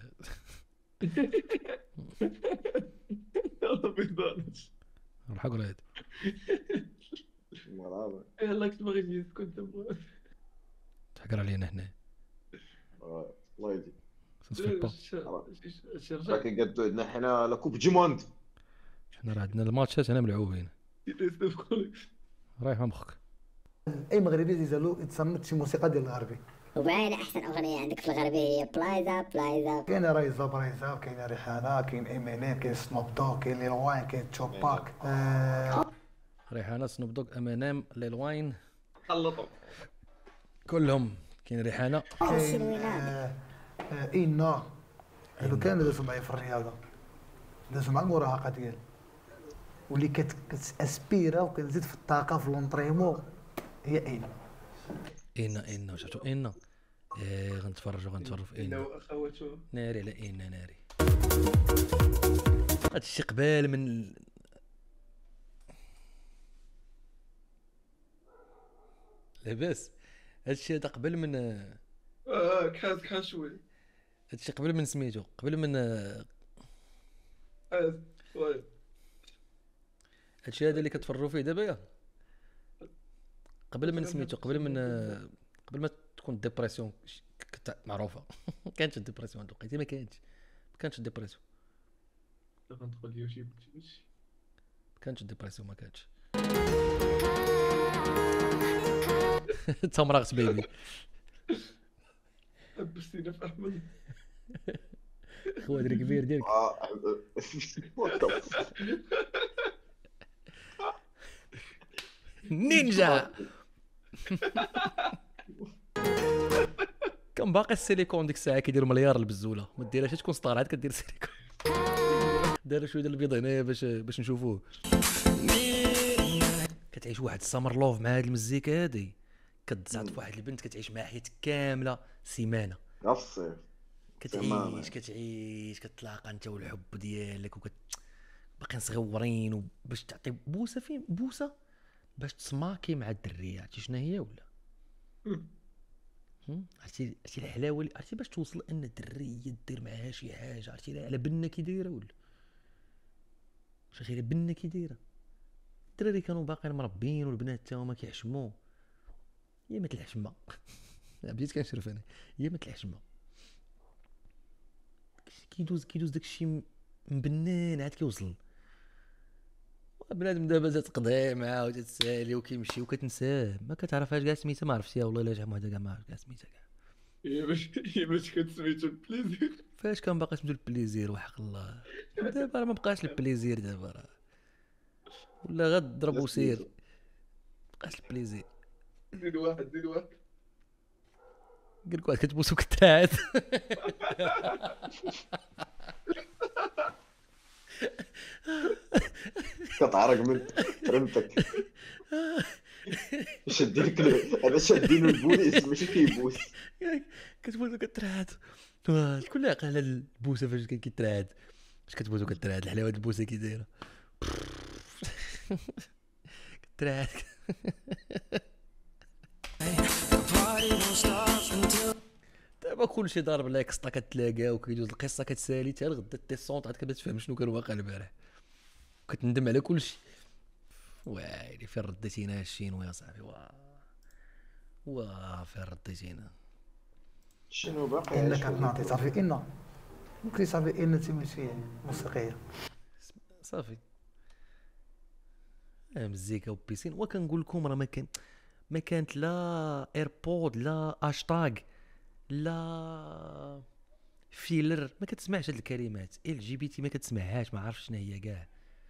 يلا بيضانش الحق ولا هادي مرحبا. يلا كنت باغي نجي نسكن تما تحكر علينا هنا. الله يهديك. راه راك قادو عندنا حنا لا كوب دي موند. حنا راه عندنا الماتشات هنا ملعوبين. رايح مخك. اي مغربي يزالو يتصنت شي موسيقى ديال الغربي. وباين احسن اغنيه عندك في الغربي هي بلايزا بلايزا. كاينه رايزا برايزا كاينه ريحانه كاين امينيم كاين سنوب دوغ كاين ليل واين كاين توباك. آه... ريحانه سنوب دوغ امينيم ليل واين خلطوا كلهم. كاين ريحانه كاين آه... آه... اينا هادو كانوا دازو معايا في الرياضه دازو مع المراهقه ديال واللي كت كتاسبيرا وكنزيد في الطاقه في لونطريمون هي اينا. اينا اينا شفتو اينا ايه غنتفرجوا غنتفرجوا في اينا واخواتو ناري على اينا ناري. هادشي قبال من لاباس. هادشي هذا قبل من اه كحاز كحاز شوي. هادشي قبل من سميتو قبل من حاز وي. هادشي هذا اللي كتفرجوا فيه دابا يا قبل من سميتو قبل من قبل ما تكون الديبرسيون معروفه. ما كانتش الديبرسيون هاد الوقيته ما كانتش ما كانتش الديبرسيون. دابا ندخل ليا شي ماشي ما كانتش الديبرسيون ما كانتش. تمرغت بيبي حبستينا في احمد. خوادري كبير ديالك. نينجا. كان باقي السيليكون ديك الساعه كيديروا مليار البزوله ما ديرهاش تكون سطار عاد كدير سيليكون. دار شويه ديال البيض هنايا باش باش نشوفوه. كتعيش واحد السمر لوف مع هاد المزيكا هادي كتزعط في واحد البنت كتعيش معها حياتك كامله سيمانه. الصيف كتعيش كتعيش كتلاقى انت والحب ديالك وكت باقيين صغيورين وباش تعطي بوسه فين بوسه باش تسماكي مع الدريه. عرفتي شنو هي ولا؟ عرفتي عرفتي الحلاوه اللي عرفتي باش توصل ان الدريه دير معاها شي حاجه. عرفتي على بنه كي دايره ولا شي غير بنه كي دايره. الدراري كانوا باقيين مربين والبنات حتى هما كيحشموا يا الحشمه. بديت كنشرف انا يا الحشمه. كيدوز كيدوز داكشي مبنان عاد كيوصل. بنادم دابا تتقضي معاه وتتسالي وكيمشي وكتنساه ما كتعرفهاش كاع سميتها ما عرفتيها والله الا شحال من وحده كاع ما عرفت كاع سميتها كاع. هي باش هي باش كتسميتو البليزير. فاش كان باقي سميتو البليزير وحق الله. دابا راه ما بقاش البليزير دابا راه ولا غير ضرب وسير، ما بقاش البليزير. زيد واحد زيد واحد قال لك واحد كتبوسو كترعات. كتعرق من فهمتك. شادين كل هذا شادين البوليس ماشي كيبوس. كتبوسو كترعات. شكون اللي عقل على البوسه فاش كان كيترعاد؟ فاش كتبوسو كترعاد الحلاوه البوسه كي دايره كترعاد. دابا كلشي ضارب لاكسطا كتلاقى وكيدوز القصه كتسالي حتى لغدا التيسونط عاد كتبدا تفهم شنو كان واقع البارح وكتندم على كلشي. وايلي فين رديتينا الشينوا يا صاحبي؟ واه واه فين رديتينا؟ شنو باقي؟ إن كانت نعطي صافي إن ممكن صافي إن تمشي موسيقية صافي مزيكا وبيسين. وكنقول لكم راه ما كان ما كانت لا ايربود لا هاشتاغ لا فيلر، ما كتسمعش هاد الكلمات ال جي بي تي، ما كتسمعهاش، ما عارفش شنو هي كاع.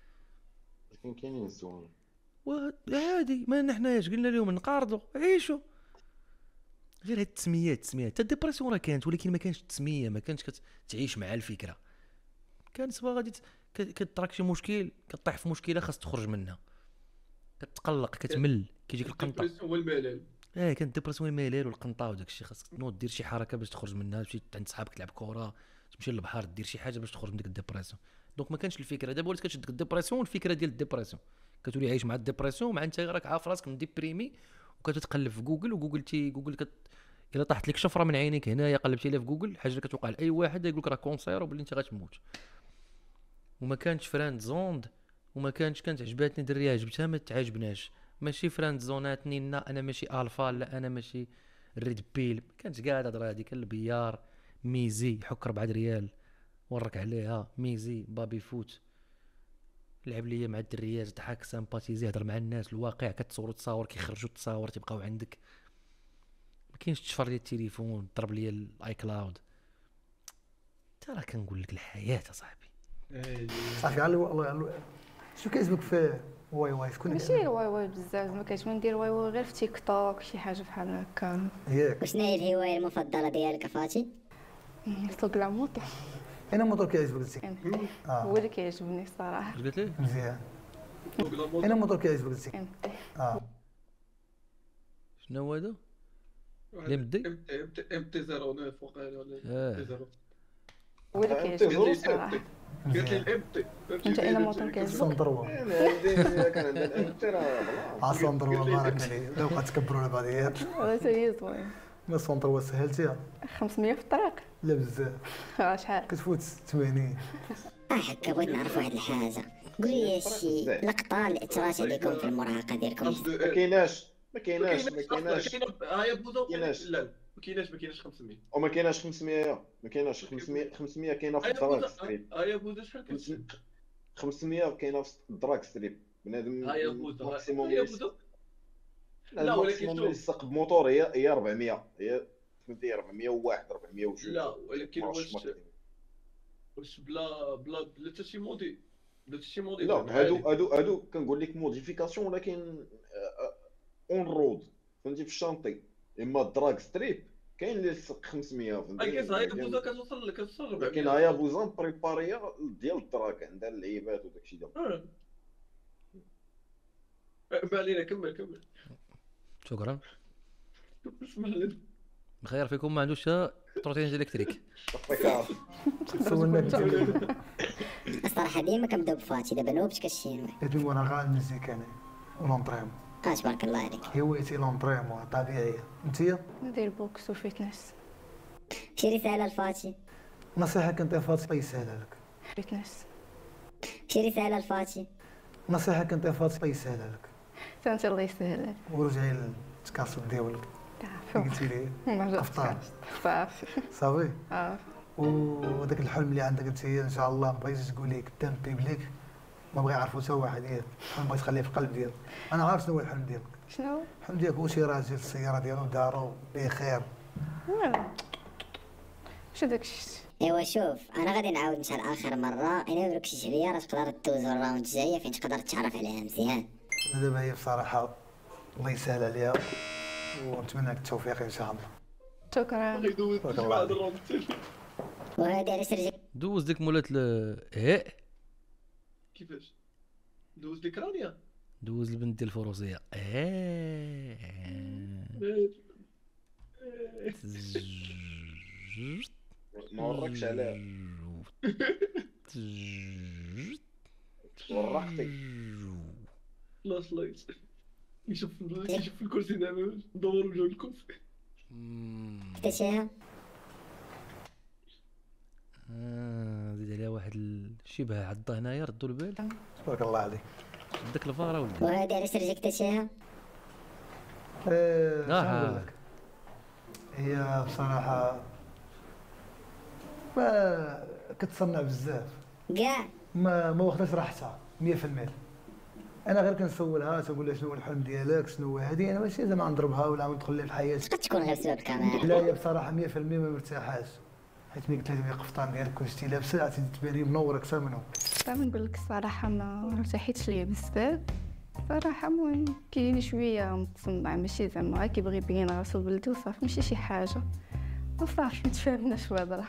لكن كاينين الزوين وعادي ما نحناش قلنا لهم نقارضوا عيشوا. غير هاد التسميات التسميات حتى الديبرسيون راه كانت، ولكن ما كانش التسميه، ما كانش كتعيش مع الفكره. كان سوا غادي كتراك شي مشكل كطيح في مشكله خاص تخرج منها، كتقلق كتمل كيجيك القنطه. الديبرسيون هو الملل. اه كانت الديبرسيون الملل والقنطه وداك الشيء. خاصك تنوض دير شي حركه باش تخرج منها، تمشي عند صحابك تلعب كره، تمشي للبحر، دير شي حاجه باش تخرج من ديك الديبرسيون. دونك ما كانش الفكره. دابا ولات كتشدك الديبرسيون والفكره ديال الديبرسيون، كتولي عايش مع الديبرسيون مع انت راك عارف راسك مديبريمي وكتتقلب في جوجل. وجوجل تي جوجل كت... الا طاحت لك شفره من عينيك هنايا قلبتي لها في جوجل حاجه اللي كتوقع لاي واحد يقول لك راه كونسير وبلي انت غتموت. وما كانش فريند زوند وما كانش كانت عجباتني دريه عجبتها ما تعجبناش، ماشي فريند زوناتني لا انا ماشي الفا لا انا ماشي ريد بيل. ما كانتش كاع الهضره هذيك. البيار ميزي يحك أربعة ريال ورك عليها ميزي بابي فوت لعب ليا مع الدريات ضحك سامباتيزي هضر مع الناس الواقع. كتصوروا تصاور كيخرجوا التصاور تيبقاو عندك. ما كاينش تشفر لي التليفون ضرب لي الاي كلاود. ترى كنقول لك الحياه صاحبي صافي على والله. شنو كيعجبك في واي واي؟ شكون ماشي واي واي بزاف، ما كنتش ندير واي واي غير في تيك توك شي حاجه بحال هكا. ياك وشنو هي الهوايه المفضله ديالك فاتي؟ سوق لا موطو. انا موطور كيعجبك زيك؟ هو اللي كيعجبني الصراحه. اش قلت لي؟ مزيان. انا موطور كيعجبك زيك؟ اه شنو هو هذا؟ اللي مدي؟ ام تي صفر تسعة وقيلا ولا ام تي صفر. هو اللي كيعجبني الصراحه. قالت لي الام تي. انت انا موطور كيعجبك؟ صندروا كان عندنا الام تي راه اه صندروا بارك عليك. لو بقات تكبروا على بعضيات والله حتى هي زوين. ما صندروا سهلتيها خمسمية في الطريق. لا بزاف. اه شحال كتفوت ثمانين. اه هكا بغيت نعرف واحد الحاجه، قول لي شي لقطه اللي اثرات عليكم في المراهقه ديالكم. ما كايناش ما كايناش ما كايناش ها هي بوزو كايناش. لا ما كايناش ما كايناش خمسمية. وما كايناش خمسمية. ما كايناش خمسمية. خمسمية كاينه في الدراك ستريب. ها هي بوزو شحال كتشد؟ خمسمية كاينه في الدراك ستريب. بنادم ها هي بوزو ماكسيموم ها هي بوزو. لا ولكن اللي يسق بموتور هي هي أربعمية. هي فهمتي أربعمية وواحد أربعمية وجوج. لا ولكن واش واش بلا بلا بلا حتى شي مودي بلا حتى شي مودي. لا هادو هادو هادو كنقول لك موديفيكاسيون ولكن اون رود فهمتي في الشانطي. اما الدراك ستريب كاين اللي يسق خمسمية فهمتي. كاين هاي بوزا كتوصل كتوصل أربعمية. لكن هاي بوزا بريباريا ديال الدراك عندها اللعيبات وداكشي ديال. ما علينا كمل كمل. شكرا. اسمح لي. بخير فيكم ما عندوش تروتين الكتريك. الصراحه ديما كنبداو بفاتي دابا نوبت كالشينوي. يدوي وانا غنمزيك انا ولونطريمون. اه تبارك الله عليك. هوايتي لونطريمون طبيعيه. انتيا؟ ندير بوكس وفيتنس. شي رساله لفاتي. نصيحه كنعطيها فاتي الله يسهلها لك. فيتنس. شي رساله لفاتي. نصيحه كنعطيها فاتي الله يسهلها لك. انت الله يسهل. ورجعي للتكاسل ديالك. قلتي لي افطار صافي صافي. اه وداك الحلم اللي عندك انت ان شاء الله بغيتي تقولي قدام البيبليك ما بغى يعرفوا حتى واحد ياك. الحلم بغيت تخليه في القلب ديالك. انا عارف شنو هو الحلم ديالك. شنو الحلم ديالك هو شي راجل السياره ديالو دارو بخير شو داك الشيء. ايوا شوف انا غادي نعاود نسال اخر مره الا ما دركش عليا راه تقدر تدوز الراوند الجايه فين تقدر تتعرف عليها مزيان. دابا هي بصراحه الله يسهل عليها ونتمنى لك التوفيق ان شاء الله. شكرا. يدوز بعد الراوند الثاني. وهذه علاش رجع دوز ديك مولات ل ايه كيفاش دوز ديك رانيا دوز البنت ديال الفروسيه ايه ما وراكش عليها ورقتك لا سلايس يشوف يشوف في الكرسي دابا دور وجهه الكرسي اكتشفها. اه زيد عليها واحد الشبه عضه هنايا ردوا البال تبارك الله عليك. داك الفاره ولدي. وهذه علاش رجع اكتشفها. ايه شنو آه. نقول لك هي بصراحه ما كتصنع بزاف كاع ما ما واخداش راحتها مية في المية. انا غير كنسولها تنقول لها شنو هو الحلم ديالك شنو هو هذه انا ماشي زعما نضربها ولا ندخل لها في حياتي. قد تكون غير بسبب الكاميرا. لا هي بصراحه مية في المية ما مرتاحاش حيت ملي قلت لها القفطان ديالك كون شتي لابسه عاد تبان منور اكثر منهم. صافي نقول لك الصراحه ما ارتحيتش ليه بزاف صراحه. المهم كاين شويه متصنع ماشي زعما كيبغي يبين راسو بلدو صافي ماشي شي حاجه وصافي متفاهمنا شويه هضره.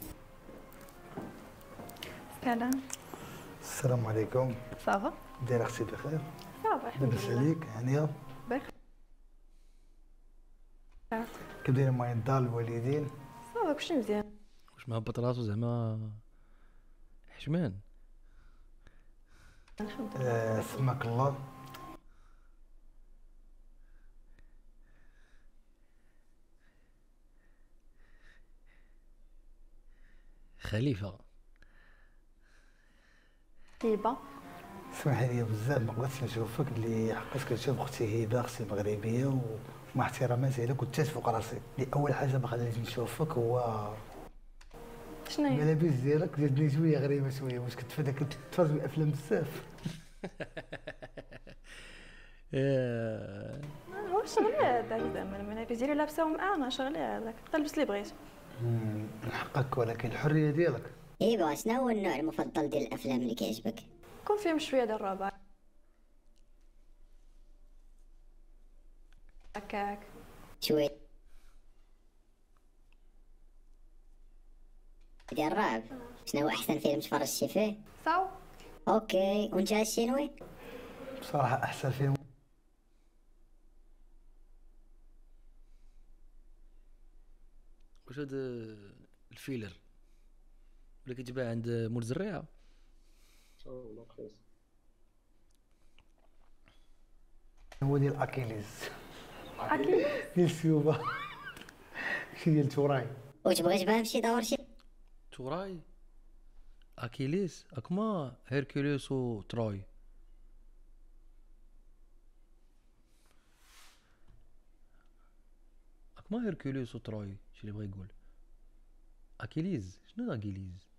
سلام. السلام عليكم. صافا داير اختي بخير؟ صافا الحمد لاباس لله. عليك هانيه؟ بخير. كيف داير معايا الدار الوالدين؟ صافا كلشي مزيان. واش مهبط راسو زعما حشمان؟ الحمد لله. آه سماك الله. خليفه طيبه. اسمح لي بزاف ما قدرتش نشوفك اللي حقاش كنشوف اختي هبه اختي مغربيه ومع احتراماتي لك كنت فوق راسي. اللي اول حاجه ما خلانيش نشوفك هو شنو هي؟ الملابس ديالك جاتني شويه غريبه شويه واش كنت فداك كتفرج بالافلام بزاف. هو شغلي هذاك زعما الملابس ديالي لابساهم انا شغلي هذاك تلبس اللي بغيت. من حقك ولكن الحريه ديالك. ايوا شنو هو النوع المفضل ديال الافلام اللي كيعجبك؟ كون فيهم شويه ديال الربع هكاك شويه ديال الرعب. شنو هو احسن فيلم تفرجتي فيه؟ صاو. اوكي وانت الشينوي؟ بصراحه احسن فيلم واش هاد الفيلر ولا كيتباع عند مول الزريعه؟ والله رخيص. هو ديال اكيليز. اكيليز ديال سيوبا شي ديال توراي. وتبغي تبان فشي دور شي توراي اكيليس اكما هيركوليس و تروي. اكما هيركوليس و تروي شي اللي بغا يقول اكيليز. شنو اكيليز؟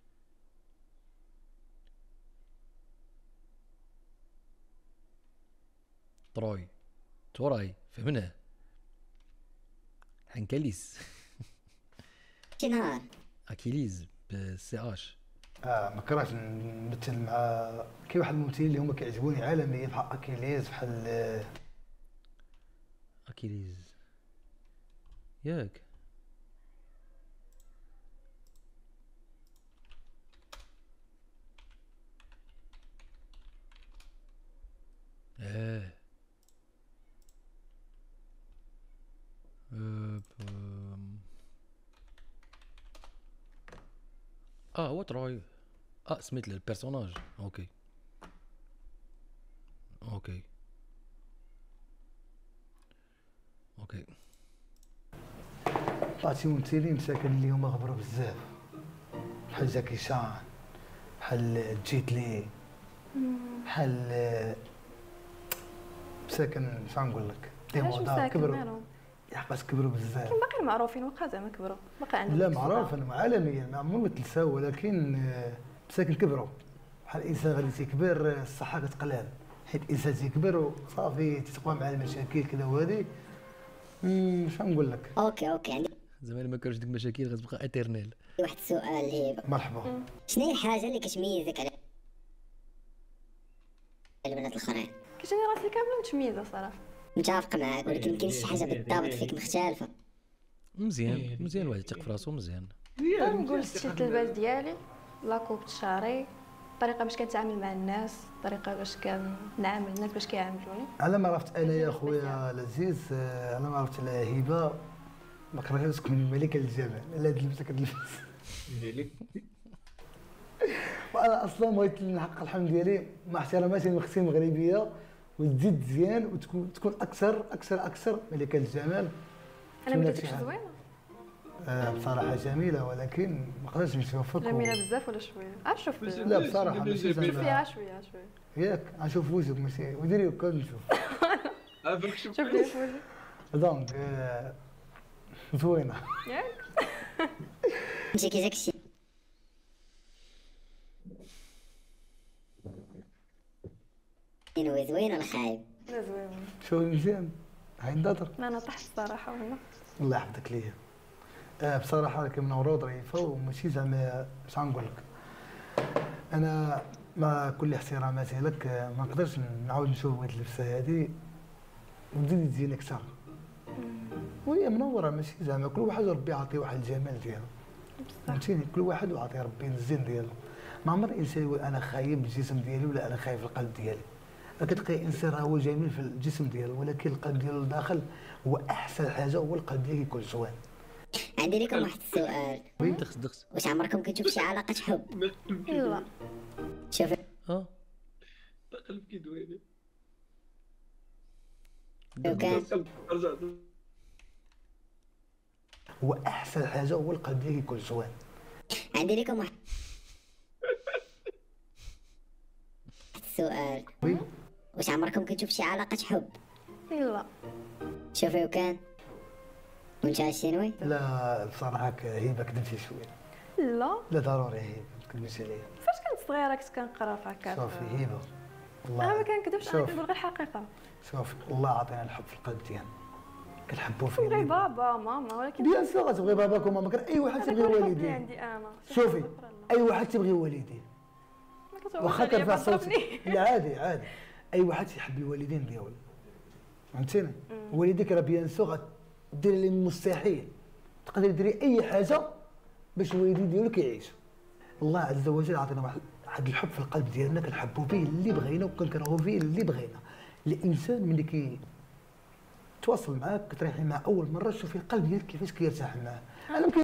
تروي توراي فهمناه. حنكليس شي نهار. اكيليز بالسي اش. اه ما كرهتش نمثل مع كاين واحد الممثلين اللي هما كيعجبوني عالميا بحال اكيليز بحال اكيليز ياك. ايه أه اه هو تروي. اه سميت البيرسوناج. اوكي اوكي اوكي. عرفتي ممثلين مساكن اللي هما غبروا بزاف بحال جاكي شان بحال جيت لي بحال مساكن شنو نقول لك ديمودا كبروا حقاش كبروا بزاف. كاين باقي المعروفين واخا زعما كبروا باقي عندهم. لا معروف انا عالميا ما عمرهم ما تنساو ولكن مساكن كبروا بحال الانسان غادي تيكبر الصحه كتقلال حيت الانسان تيكبر وصافي تتقوى مع المشاكل كذا وهذه. شنو نقول لك. اوكي اوكي عندي زعما ما كانش ديك المشاكل غتبقى اترنال. واحد السؤال هبه، مرحبا. شنو هي الحاجه اللي كتميزك على البنات الاخرين؟ كتجيني راسي كامله متميزه صراحه. متفق معاك، ولكن كاين شي حاجه بالضبط فيك مختلفه. مزيان مزيان الواحد يثق في راسو مزيان. نقول ستيل اللباس ديالي، لاكوب شعري، الطريقه باش كنتعامل مع الناس، الطريقه باش كنعامل الناس باش كيعاملوني. على ما عرفت انا يا خويا العزيز، آه، على ما عرفت على هبه ما كرهتش تكون الملكه للجمال. لا هاد اللبسه كتلبس وانا اصلا بغيت نحقق الحلم ديالي مع احتراماتي للمختين المغربيه، وتزيد مزيان وتكون تكون اكثر اكثر اكثر ملكه للجمال. انا ما درتش زوينه آه بصراحه جميله، ولكن ما قدرتش نشوفك. جميله بزاف ولا شويه؟ اشوف لا بصراحه ماشي شوف فيها شويه شويه ياك غنشوف وجهك ماشي وديري هكا نشوف. شوف لي في وجهك دونك آه، زوينه ياك. انت كي جاك شي زوين ولا خايب؟ لا زوين. شو مزيان هاي ندطر. انا طحت الصراحه والله. الله يحفظك ليا. آه بصراحه راكي منوره وظريفه وماشي زعما اش غنقول لك، انا مع كل احتراماتي لك آه، ما نقدرش نعاود نشوف هاد اللبسه هادي وتزيد تزين اكثر. وهي منوره ماشي زعما كل واحد ربي يعطي واحد الجمال ديالو، فهمتيني؟ كل واحد يعطي ربي الزين ديالو. ما عمر انسان يقول انا خايب بالجسم ديالي ولا انا خايب في القلب ديالي. كتلقى انسان راه هو جميل في الجسم ديالو ولكن القلب ديالو الداخل هو احسن حاجه، هو القلب ديالو يكون زوين. عندي لكم واحد السؤال، دخس دخس. واش عمركم كنتشوف شي علاقه حب؟ لا. شوف اه قلب كيدويني لو كان هو احسن حاجه، هو القلب ديالو يكون زوين. عندي لكم واحد السؤال، واش عمركم كنتشوف شي علاقه حب؟ لا. شوفي وكان وانت الشينوي؟ لا بصراحه هبه كذبتي شويه. لا لا ضروري هبه ما تكذبيش عليا. فاش كنت صغيره كنت كنقرا في هكا. شوفي هبه انا ما كنكذبش، انا كنقول غير الحقيقه. شوفي الله عطينا الحب في القلب ديالنا، كنحبوا فيه. تبغي بابا ماما ولكن بيان سور تبغي باباك وماماك، اي واحد تبغي والديه. عندي انا. شوفي اي واحد تبغي والديه واخا كرفع صوتك. لا عادي عادي، اي واحد يحب الوالدين ديالو، فهمتيني؟ والديك راه بيان سور دير لي المستحيل، تقدري ديري اي حاجه باش الوالدين ديالك يعيشوا. الله عز وجل عطينا واحد واحد الحب في القلب ديالنا كنحبوا فيه اللي بغينا وكنكرهوا فيه اللي بغينا. الانسان ملي كي تواصل معاك كتريحي معاه اول مره تشوفي القلب ديالك كيفاش كيرتاح معاه. انا ممكن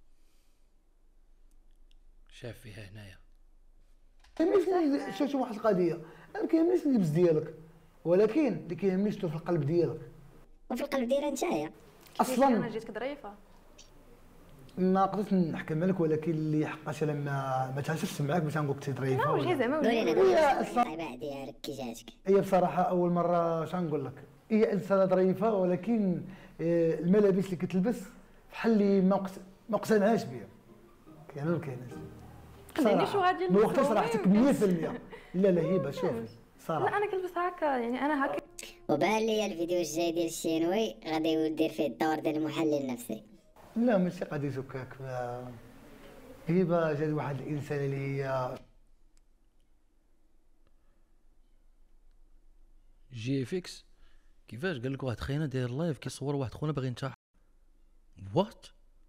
شاف فيها هنايا كيهمنيش شوف واحد القضيه، انا كيهمنيش اللبس ديالك ولكن اللي كيهمني شنو في القلب ديالك. وفي القلب ديالها نتايا اصلا انا جيتك ظريفه ما قدرتش نحكم عليك، ولكن اللي حقاش انا ما ما تعاشرتش معاك باش نقول لك تي ظريفه. لا واش زعما هي الطبيعه ديالك كي جاتك؟ هي بصراحه اول مره اش نقول لك، هي انسانه ظريفه ولكن الملابس اللي كتلبس بحال اللي ما ما اقتنعاش بها. كاين ولا كايناش؟ خليني شو غادي ما وقتاش راحتك مية في المية. لا لا هبه شوفي صراحه. لا انا كنلبس هكا يعني انا هكا. وبان لي الفيديو الجاي ديال الشينوي غادي يدير فيه الدور ديال المحلل النفسي. لا ماشي قضيه هكاك. هبه جات واحد الانسان اللي هي جي اف اكس كيفاش قال لك واحد خينا داير لايف كيصور واحد خونا باغي ينتحر. وات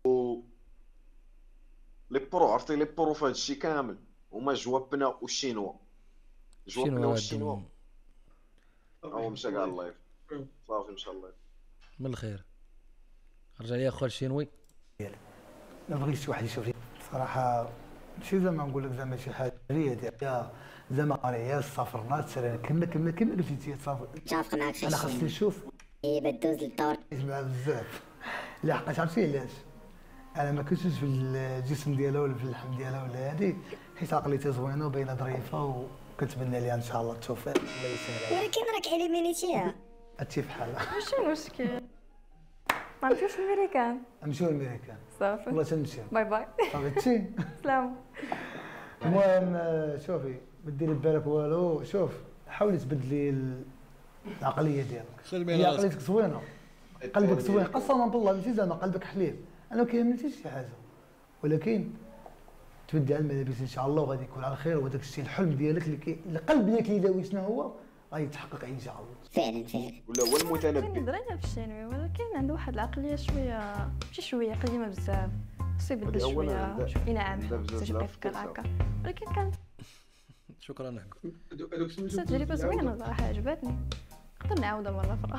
لي برو عرفتي لي برو في هذا الشيء كامل هما جوابنا والشينوا. جوابنا والشينوا هو مشى كاع اللايف صافي مشى اللايف من الخير. رجع لي اخو الشينوي. ما بغيتش واحد يشوف لي صراحه، ماشي زعما نقول لك زعما شي حاجه هي ديال زعما قريه سافرنا تسالينا كما كما كما قلتي تصافر. متفق معاك خاصني انا خاصني نشوف هي بدوز للدور يسمع بزاف. لا حقاش عرفتي علاش انا ما كنتش في الجسم ديالها ولا في اللحم ديالها ولا هادي، حيت عقليتي زوينه وباينه ظريفه وكنتمنى ليها ان شاء الله التوفيق. الله يسهل عليك. ولكن راك اليمينيتيها. هادشي بحالها ماشي مشكل. ما نمشيوش للميريكان. نمشيو للميريكان صافي والله تنمشيو. باي باي. صافي هادشي. سلام. المهم شوفي ما ديري ببالك والو، شوف حاولي تبدلي العقليه ديالك. هي عقليتك زوينه قلبك زوين قسما بالله، ماشي زعما قلبك حليب. انا كيهمني حتى شي حاجه، ولكن تبدع الملابس ان شاء الله وغادي يكون على خير، وهذاك الشيء الحلم ديالك اللي كي القلب ديالك اللي داوي شنو هو غيتحقق ان شاء الله. فعلا فعلا. ولا هو المتنبي. درنا في الشينوي ولكن عنده واحد العقليه شويه ماشي شويه قديمه بزاف، خصو يبدل شويه شويه ناعم حتى يبقى يفكر هكا، ولكن كان شكرا لك. تجربه زوينه صراحه عجبتني، نقدر نعاودها مره اخرى.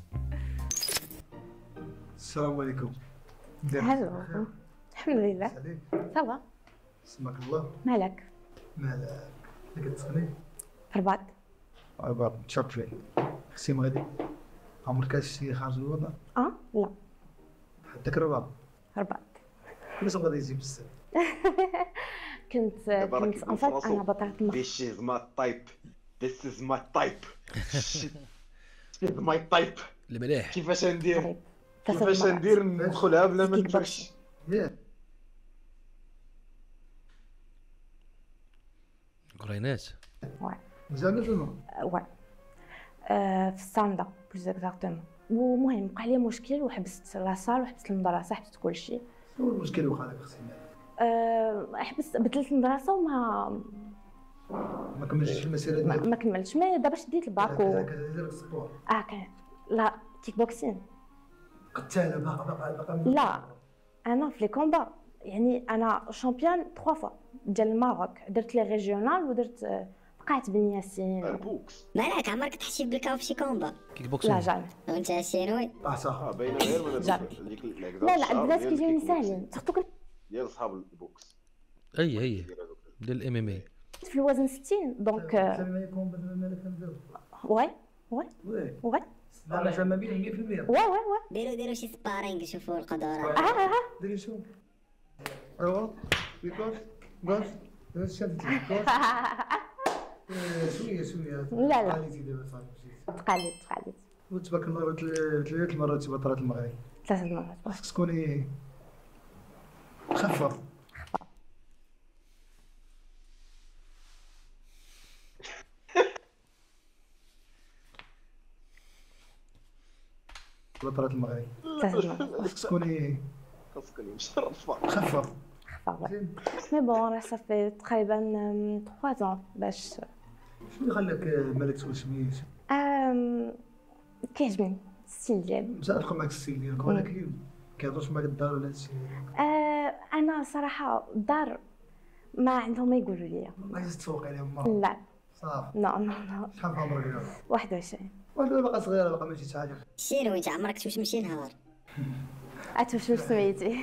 السلام عليكم. هلو. الحمد لله. صافا. اسمك الله. مالك؟ مالك؟ اللي كتسخني؟ رباط. رباط تشرب شوي. خصيم غادي. عمرك شي خارج الوطن؟ اه لا. حداك رباط. رباط. علاش غادي يجي بزاف؟ كنت كنت انفات انا بطلت المخ. This is my type. This is my type. This is my type. المليح. كيفاش ندير؟ كيفاش ندير ندخلها بلا ما نفرش؟ ياك. قرينات. واه. مزيان ولا؟ واه. في الساندا بلوز اكزاكتومون. ومهم وقع لي مشكل وحبست لاصال وحبست المدرسه حبست كلشي. شنو المشكل وقع لك اختي؟ أه حبست بدلت المدرسه وما ما كملتش المسيره ديالك. ما كملتش ما دابا شديت الباك و كدير السبور. اه كان لا كيك بوكسين. قتاله باقا باقا باقا. لا انا في لي كومبا يعني انا شامبيون ثلاث فوا ديال الماروك، درت لي ريجيونال ودرت بقعت بن ياسين. البوكس. مالك عمرك تحشي بالكاو في شي كومبا؟ كيك بوكسين. لا جامي. وانت الشينوي؟ اه صح. باينه غير من هذيك لا لا البنات كيجيوني ساهلين سورتو كنت ديال صحاب البوكس. اي هي ديال الام ام اي في الوزن ستين دونك. واي واي واي. لا زعما بين مية بالمية. واي واي واي. ديروا ديروا شي سبارينغ شوفوا القدرات. اه اه اه. ديري شو؟ ايوا بيكوز غاز غاز شدتي بيكوز. شويه شويه. لا لا. قاليتي دابا صافي مشيت. تقاليد تقاليد. وتبارك الله ثلاث مرات في بطلة المغرب. ثلاث مرات. خاصك تكوني خفة. بطلة المغرب. ثلاث مرات. خاصك تكوني خاصك تكوني مشرفة. خفة. خفة. مي بون راه صافي تقريبا ثلاث ans باش. شنو خلاك مالك تقول سميت؟ امم كيعجبني الستيل ديالي. متفق معك الستيل ديالك ولكن كيهضرش معك الدار ولا هادشي؟ آه انا صراحه الدار ما عندهم ما يقولوا لي. ما تسوق عليهم مرة. لا صافي. لا لا. شحال في عمرك دابا؟ واحد وعشرين. وانا باقا صغيره باقا ماشي شي حاجه. الشينوي انت عمرك توشم شي نهار؟ اتوشم سميتي.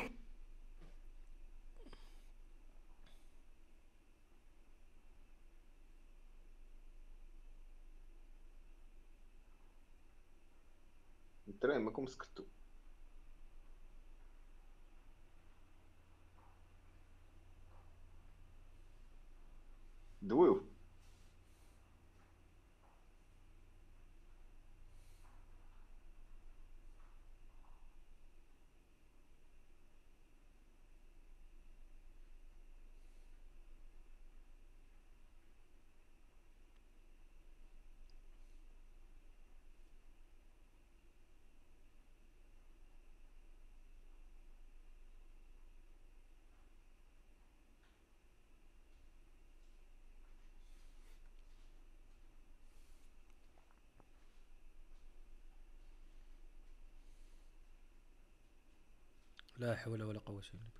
الدراري ماكم سكتوا. دويو. لا حول ولا قوة الا بالله.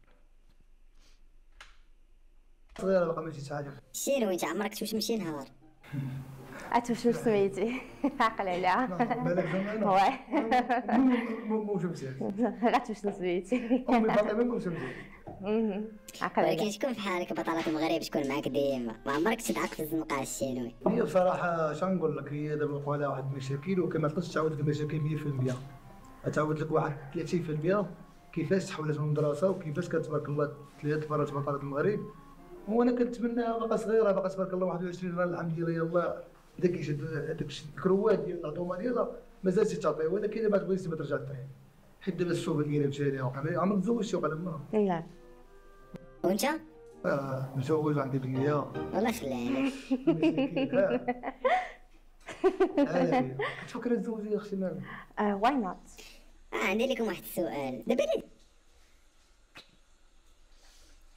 صغيره باقا ماشي شي حاجه. الشينوي انت عمرك توشم شي نهار؟ اتوشم سميتي. عقل عليها. بالك زعما واه. مو مو شمسي. غاتوشم سميتي. امي باقي ما نكون شمسي. عقل عليها. ولكن شكون في حالك بطلة المغرب شكون معاك ديما؟ ما عمرك تدعك في الزنقه الشينوي؟ هي بصراحه شنقول لك، هي دابا وقعوا لها واحد المشاكل وكما تقدرش تعاود لك المشاكل مية بالمية. غتعاود لك واحد ثلاثين بالمية كيفاش تحولت من المدرسه وكيفاش كتبارك الله ثلاث مرات بطلة المغرب. وانا كنتمناها باقا صغيره باقا تبارك الله واحد وعشرين راه الحمد لله يلاه بدا كيشد هذاك الكروات ديال العظومه ديالها مازال تعطيه، ولكن دابا تبغي دابا ترجع طيح حيت دابا الشوفه ديالها مشى ليها وقع. عمرك تزوجتي وقع لها؟ لا. وانت؟ اه متزوج وعندي بنيه. والله خليها عليك. كتفكري تزوجي اختي مالك؟ واي نوت. عندي لكم واحد السؤال دابا لي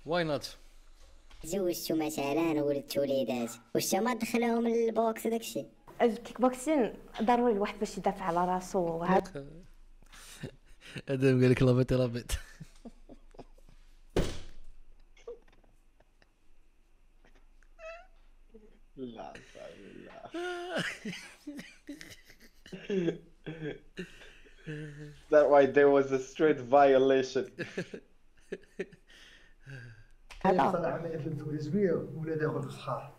واي نوت. تزوجتو مثلا ولدتو وليدات، واش ما دخلهم للبوكس وداكشي؟ الكيك بوكسين ضروري الواحد باش يدافع على راسو وهذا. ادم قال لك لافيت لافيت. لا لا. That why there was a straight violation. هذا صراحة ما يفهم تولز بيا ولا ياخذ الصحاح.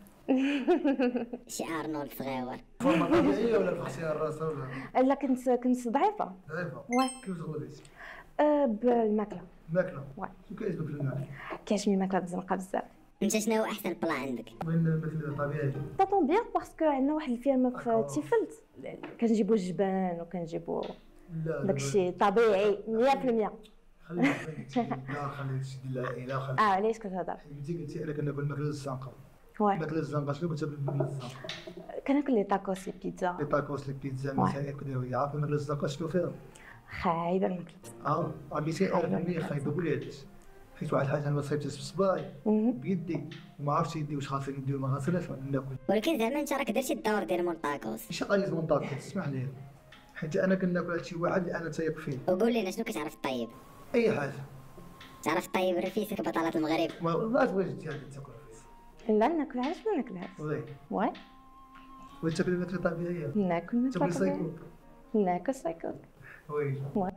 شي ارنولد صغيور. فورمه طبيعيه ولا فخسي الراس ولا؟ لا كنت كنت ضعيفه. ضعيفه. واه. كيف تغلبيتي؟ أه بالماكله. الماكله. واه. شو كيعجبك في الماكله؟ كيعجبني الماكله الزنقه بزاف. انت شنو هو احسن بلا عندك؟ وين الماكله الطبيعيه؟ Ça tombe bien parce que عندنا واحد الفيلم في تيفلت كنجيبو الجبن وكنجيبو داكشي طبيعي مية في المية. خلينا لا خلينا تشدي العائله خلينا. اه علاش كتهضر؟ قلتي قلتي انا كناكل الماكله الزنقه. واه. الماكله الزنقه شنو كتاكل الماكله الزنقه؟ كناكل لي تاكوس لي بيتزا. لي تاكوس لي بيتزا مثلا كدا هي عارف الماكله الزنقه شنو فيها؟ خايبه الماكله. اه عميتي انا خايبه قولي علاش؟ حيت واحد الحاجه انا صايبتها في صباعي بيدي وما عرفتش يدي واش خاصني ندير وما غاسلهاش ناكل. ولكن زعما انت راك درتي الدور ديال مونطاكوس. ماشي قليل مونطاكوس اسمح لي، حيت انا كناكل هادشي واحد اللي انا تايق فيه. وقول لنا شنو كتعرف طيب؟ اي حاجه. تعرف طيب رفيسك بطلة المغرب؟ ما تبغيش تجي تاكل رفيس. لا ناكل علاش ما ناكلهاش؟ وي. وي. وي تاكل الماكله طبيعيه. ناكل الماكله تاكل سايكوك. ناكل سايكوك. وي. وي.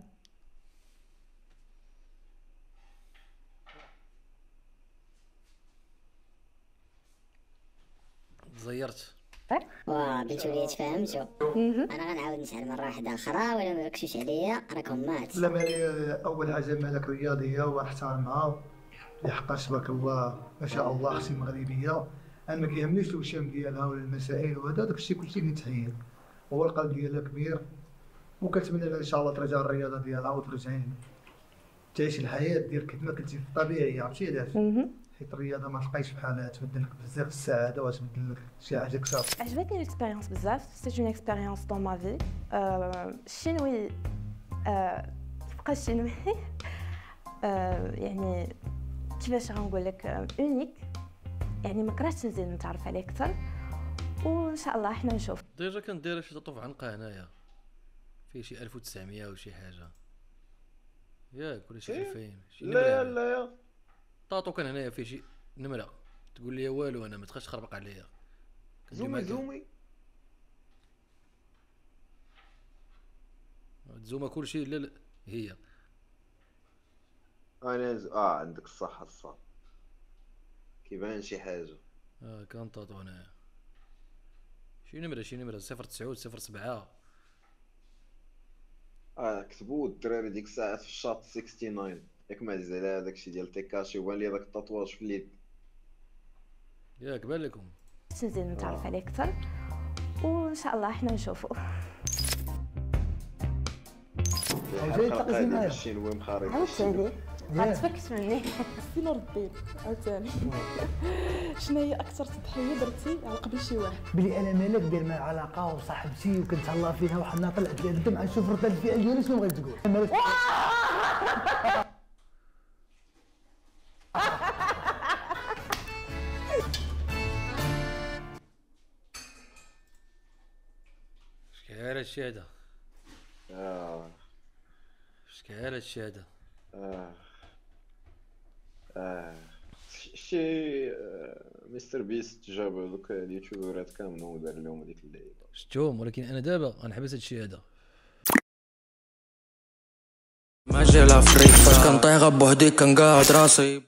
زيرت. واه بنت وليد فهمتو. انا غنعاود نسال مره واحده اخرى ولا ما بكشوش عليا راكم مات. لا مالي اول حاجه مالك رياضيه ونحترمها لحقاش تبارك الله ما شاء الله اختي مغربيه. انا ما كيهمنيش الوشام ديالها ولا المسائل وهذا داكشي كلشي متحيل هو القلب ديالها كبير وكنتمنى لها ان شاء الله ترجع الرياضه ديالها وترجعي تعيش الحياه ديال كيما كنتي في الطبيعيه. عرفتي علاش؟ حيت الرياضه ما تلقايش بحالها تبدل لك بزاف السعاده وتبدل لك شي حاجه كثر. عجبتني ليكسبيريونس بزاف سي اون اكسبيريونس دون ما في. الشينوي تبقى الشينوي يعني كيفاش غنقول لك اونيك، يعني ما كرهتش نزيد نتعرف عليه اكثر وان شاء الله حنا نشوف. ديجا كان دايره شي تطوف عنقه هنايا فيه شي ألف وتسعمية وشي حاجه ياك ولا شي ألفين شي لا لا يا طاطو كان هنايا فيه شي نمره تقول لي والو انا ما تخش تخربق عليا. زومي زومي زوما كلشي لا لا هي انا ز... اه عندك الصح الصح كيبان شي حاجه. اه كان طاطو هنايا شي نمره شي نمره صفر تسعود صفر سبعة. اه كتبوا الدراري ديك الساعه في الشاط تسعة وستين ياك ما عزيز على هذاك الشيء ديال تيكاشي وبان لي داك التطواج في اليد ياك بان لكم. نزيد نتعرف عليه اكثر وان شاء الله حنا نشوفوا. جاي تقزي معايا الشينوي مخارج عاوتاني غتفكت مني فين رديت عاوتاني. شنو هي اكثر تضحيه درتي على قبل شي واحد؟ بلي انا مالك داير معايا علاقه وصاحبتي وكنتهلا فيها وحنا طلعت لها الدم غنشوف رده الفعل ديالي شنو بغيت تقول. شكال هادشي هذا؟ اه شكال هادشي هذا؟ اه اه شي آه. مستر بيست جاب دوك اليوتيوبرات كاملين ودار لهم هذيك اللعيبه شفتهم ولكن انا دابا غنحبس هادشي هذا. ماجي لافريك فاش كنطيغ بوحدي كنقاد راسي